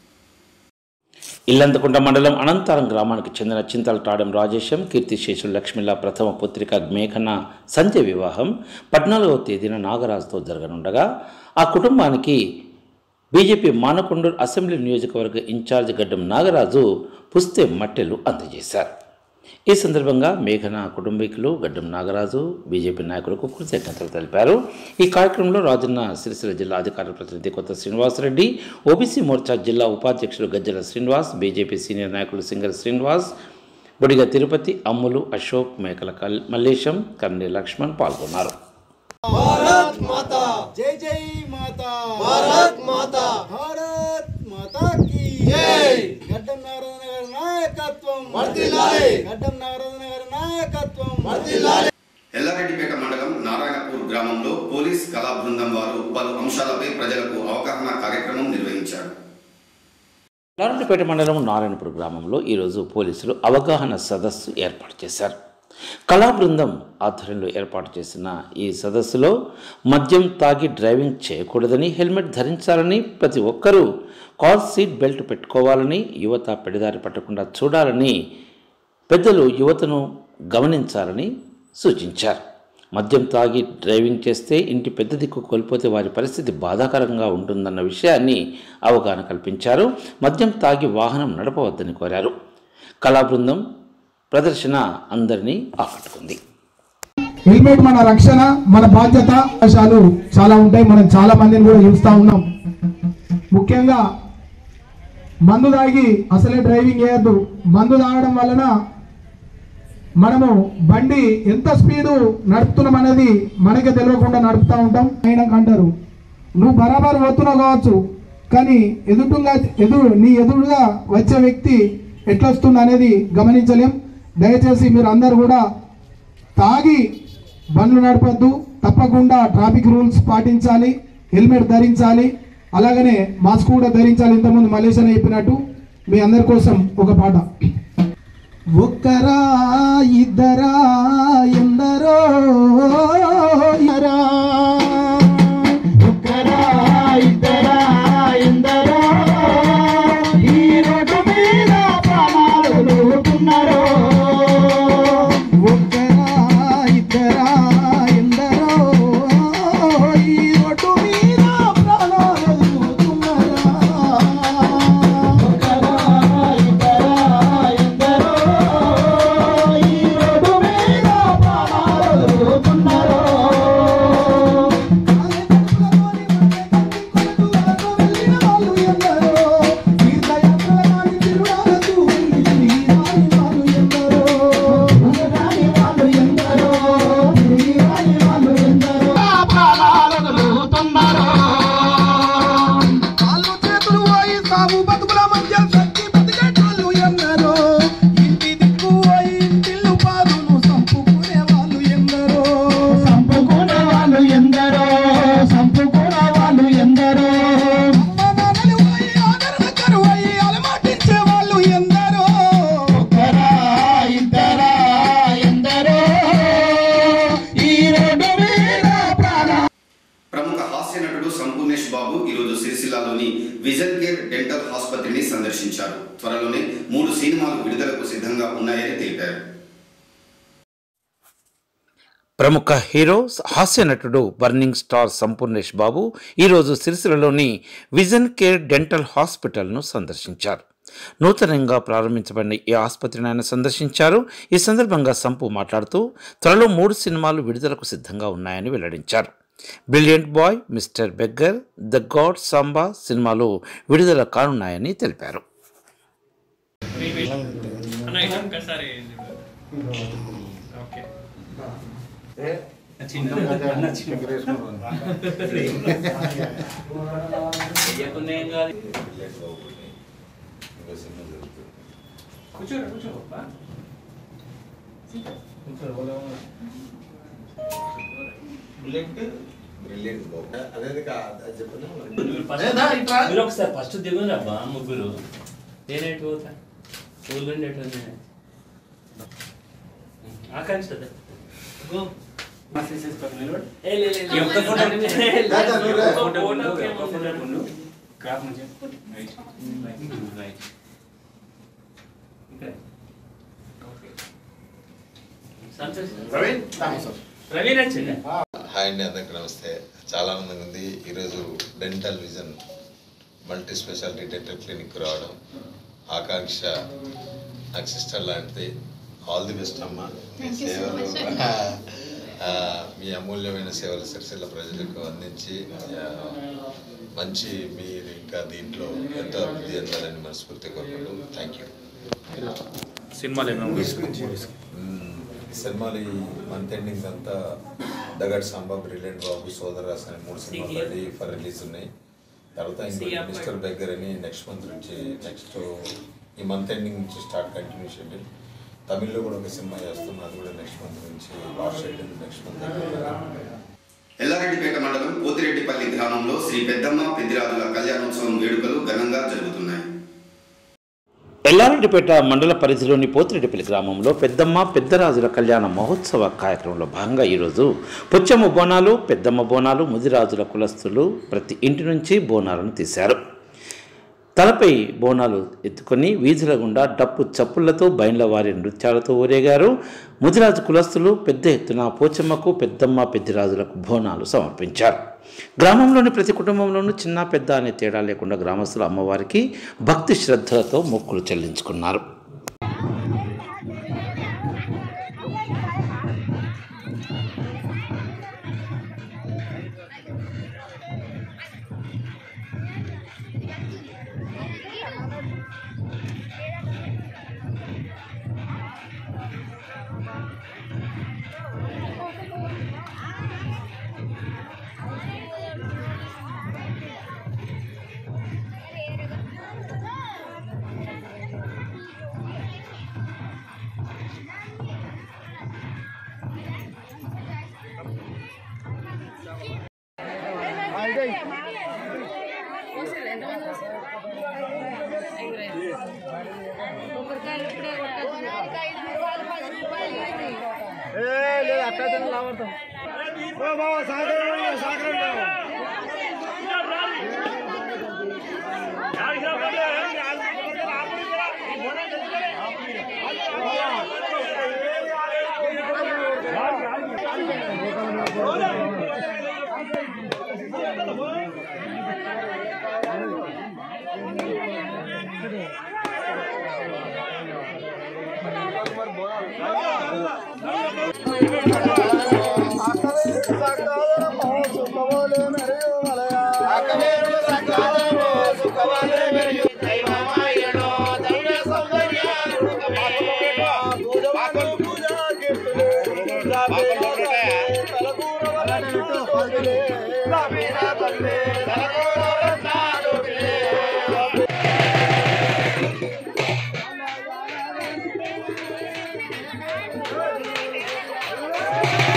ఇల్లంతకుంట మండలం అనంతారం గ్రామానికి చెందిన చింతల టాడెం రాజేశం కీర్తిశేషులు లక్ష్మిల ప్రథమ పుత్రిక మేఘన సంధ్య వివాహం పద్నాలుగవ తేదీన నాగరాజుతో జరగనుండగా ఆ కుటుంబానికి బీజేపీ మానకొండూరు అసెంబ్లీ నియోజకవర్గ ఇన్ఛార్జ్ గడ్డం నాగరాజు పుస్తే మట్టెలు అందజేశారు. ఈ సందర్భంగా మేఘన కుటుంబీకులు గడ్డం నాగరాజు బీజేపీ నాయకులకు కృతజ్ఞతలు తెలిపారు. ఈ కార్యక్రమంలో రాజన్న సిరిసిల్ల జిల్లా అధికార ప్రతినిధి కొత్త శ్రీనివాసరెడ్డి, ఓబీసీ మోర్చా జిల్లా ఉపాధ్యక్షులు గజ్జల శ్రీనివాస్, బీజేపీ సీనియర్ నాయకులు సింగర్ శ్రీనివాస్, బొడిగ తిరుపతి, అమ్ములు అశోక్, మేకల మల్లేశం, కర్ణి లక్ష్మణ్ పాల్గొన్నారు. भारत माता जय जय माता भारत माता भारत माता की जय गड्डम नारायण गाరి నాయకత్వం వర్ధిల్లాలి గడ్డం నారాయణ గారి నాయకత్వం వర్ధిల్లాలి. ఎల్లారెడ్డిపేట మండలం నారాయణపూర్ గ్రామంలో పోలీస్ కళా బృందం వారు పలు అంశాలపై ప్రజలకు అవగాహన కార్యక్రమం నిర్వహించారు. ఎల్లారెడ్డిపేట మండలం నారాయణపూర్ గ్రామంలో ఈరోజు పోలీసులు అవగాహన సదస్సు ఏర్పాటు చేశారు. కళా బృందం ఆధ్వర్యంలో ఏర్పాటు చేసిన ఈ సదస్సులో మద్యం తాగి డ్రైవింగ్ చేయకూడదని, హెల్మెట్ ధరించాలని, ప్రతి ఒక్కరూ కార్ సీట్ బెల్ట్ పెట్టుకోవాలని, యువత పెడదారి పట్టకుండా చూడాలని, పెద్దలు యువతను గమనించాలని సూచించారు. మద్యం తాగి డ్రైవింగ్ చేస్తే ఇంటి పెద్ద దిక్కు కోల్పోతే వారి పరిస్థితి బాధాకరంగా ఉంటుందన్న విషయాన్ని అవగాహన కల్పించారు. మద్యం తాగి వాహనం నడపవద్దని కోరారు. కళా బృందం ప్రదర్శన అందరినీ ఆకట్టుకుంది. హెల్మెట్ మన రక్షణ, మన బాధ్యత. అవకాశాలు చాలా ఉంటాయి. మనం చాలా మందిని కూడా చూస్తూ ఉన్నాం. ముఖ్యంగా మందు తాగి అసలే డ్రైవింగ్ చేయొద్దు. మందు తాగడం వలన మనము బండి ఎంత స్పీడు నడుపుతున్నాం అనేది మనకే తెలియకుండా నడుపుతూ ఉంటాం. అయినాక అంటారు నువ్వు బరాబర్ పోతున్నావు కావచ్చు, కానీ ఎదుటుగా ఎదురు నీ ఎదురుగా వచ్చే వ్యక్తి ఎట్లా వస్తుంది అనేది గమనించలేం. దయచేసి మీరు అందరు కూడా తాగి బండ్లు నడపద్దు. తప్పకుండా ట్రాఫిక్ రూల్స్ పాటించాలి, హెల్మెట్ ధరించాలి, అలాగనే మాస్క్ కూడా ధరించాలి. ఇంతకుముందు మలేషియా చెప్పినట్టు మీ అందరి కోసం ఒక పాట. ఒక్కరా ఇద్దరా ఎందరో ఒక్కరా ఇద్దరా ఎందరో ఈ రోడ్డు మీద ప్రాణాలు వదులుతున్నారో. ఒక్కరా ఇద్దరా ఎందరో ఈ రోడ్డు మీద ప్రాణాలు వదులుతున్నారా. ఒక్కరా ఇద్దరా ఎందరో ఈ రోడ్డు మీద సిద్ధంగా ఉన్నాయని తెలిపారు. ప్రముఖ హీరో హాస్య నటుడు బర్నింగ్ స్టార్ సంపూర్ణేష్ బాబు ఈరోజు సిరిసిల్లలోని విజన్ కేర్ డెంటల్ హాస్పిటల్ను సందర్శించారు. నూతనంగా ప్రారంభించబడిన ఈ ఆసుపత్రిని ఆయన సందర్శించారు. ఈ సందర్భంగా సంపు మాట్లాడుతూ త్వరలో మూడు సినిమాలు విడుదలకు సిద్ధంగా ఉన్నాయని వెల్లడించారు. Brilliant boy, mister beggar, the god Samba సినిమాలు విడుదల కానున్నాయని తెలిపారు. ఒకసారి ఫస్ట్ దిగుంది అబ్బా ముగ్గురు నేనేటి పోతా ఊళ్ళో ఆకాంక్ష హాయ్ అండి, అందరికి నమస్తే. చాలా ఆనందంగా ఉంది ఈరోజు dental vision multi specialty dental clinic రావడం. ఆకాంక్ష నాకు సిస్టర్ లాంటిది. ఆల్ ది బెస్ట్ అమ్మ. మీ సేవలు మీ అమూల్యమైన సేవలు సిరిసిల్ల ప్రజలకు అందించి మంచి మీరు ఇంకా దీంట్లో ఎంతో అభివృద్ధి చెందాలని మనస్ఫూర్తి కోరుకుంటూ థ్యాంక్ యూ. సినిమాలు ఈ సినిమాలు ఈ మంత్ ఎండింగ్ అంతా దగడ్ సాంబా, బ్రిలియంట్ బాబు, సోదరాస్ అనే మూడు సినిమాలు రెడీ ఫర్ రిలీజ్ ఉన్నాయి. తర్వాత ఇంకా మిస్టర్ బెగ్గర్ అని నెక్స్ట్ మంత్ నుంచి నెక్స్ట్ ఈ మంత్ ఎండింగ్ నుంచి స్టార్ట్ కంటిన్యూ షెడ్యూల్. తమిళ్లో కూడా ఒక సినిమా చేస్తున్నాం, అది కూడా నెక్స్ట్ మంత్ నుంచి last schedule next month. Ellareddypeta మండలం పోతిరెడ్డిపల్లి గ్రామంలో శ్రీ పెద్దమ్మ పెద్దిరాజుల కళ్యాణోత్సవం వేడుకలు ఘనంగా జరుగుతున్నాయి. ఎల్లారెడ్డిపేట మండల పరిధిలోని పోతిరెడ్డిపల్లి గ్రామంలో పెద్దమ్మ పెద్దరాజుల కళ్యాణ మహోత్సవ కార్యక్రమంలో భాగంగా ఈరోజు పొచ్చమ్మ బోనాలు, పెద్దమ్మ బోనాలు, ముదిరాజుల కులస్తులు ప్రతి ఇంటి నుంచి బోనాలను తీశారు. తలపై బోనాలు ఎత్తుకొని వీధుల గుండా డప్పు చప్పుళ్లతో బైండ్ల వారి నృత్యాలతో ఊరేగారు. ముదిరాజు కులస్తులు పెద్ద ఎత్తున పోచమ్మకు, పెద్దమ్మ పెద్దిరాజులకు బోనాలు సమర్పించారు. గ్రామంలోని ప్రతి కుటుంబంలోనూ చిన్న పెద్ద అనే తేడా లేకుండా గ్రామస్తులు అమ్మవారికి భక్తి శ్రద్ధలతో మొక్కులు చెల్లించుకున్నారు. Hey!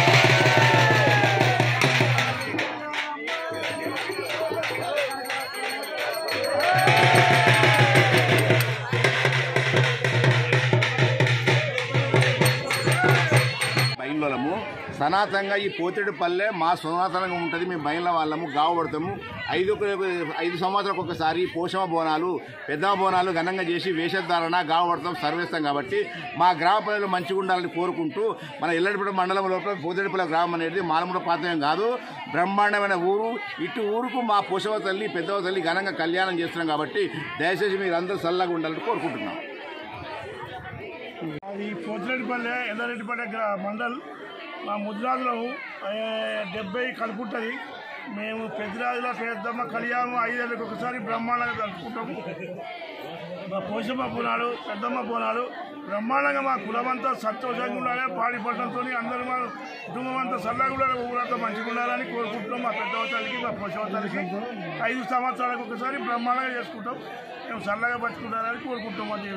వాళ్ళము సనాతనంగా ఈ పోతిరెడ్డిపల్లె మా సనాతనంగా ఉంటుంది. మేము బయల వాళ్ళము గావబడతాము. ఐదు ఐదు సంవత్సరాలకు ఒకసారి పోషమ బోనాలు పెద్ద బోనాలు ఘనంగా చేసి వేషధారణ గావబడతాం సర్వేస్తాం. కాబట్టి మా గ్రామ ప్రజలు మంచిగా ఉండాలని కోరుకుంటూ మన ఎల్లడిపేట మండలం లోపల పోతిరెడ్డిపల్లె గ్రామం అనేది మాలమూడ ప్రాంతం కాదు, బ్రహ్మాండమైన ఊరు. ఇటు ఊరుకు మా పోషవ తల్లి పెద్దవ తల్లి ఘనంగా కళ్యాణం చేస్తున్నాం. కాబట్టి దయచేసి మీరు అందరూ చల్లగా ఉండాలని కోరుకుంటున్నాం. ఈ పోతిరెడ్డిపల్లె ఎల్లారెడ్డిపేట మండల్ మా ముద్రాజులము డెబ్బై కలుపుంటుంది. మేము పెద్దరాజుల పెద్దమ్మ కళ్యాణం ఐదేళ్ళకి ఒకసారి బ్రహ్మాండంగా కలుపుకుంటాము. మా పోషమ్మ బోనాలు పెద్దమ్మ బోనాలు బ్రహ్మాండంగా మా కులమంతా సంతోషంగా ఉండాలి. పాడి పట్టడంతో అందరూ మా కుటుంబం అంతా చల్లగా ఉండాలి, ఊరంతా మంచిగా ఉండాలని కోరుకుంటున్నాం. మా పెద్దవ తల్లికి మా పోషమ్మ తల్లికి ఐదు సంవత్సరాలకు ఒకసారి బ్రహ్మాండంగా చేసుకుంటాం. మేము చల్లగా బతుకుండాలని కోరుకుంటాం. అది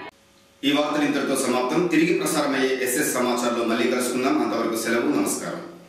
ఈ వార్తలు ఇంతటితో సమాప్తం. తిరిగి ప్రసారమయ్యే ఎస్ఎస్ సమాచారంలో మళ్ళీ కలుసుకుందాం. అంతవరకు సెలవు. నమస్కారం.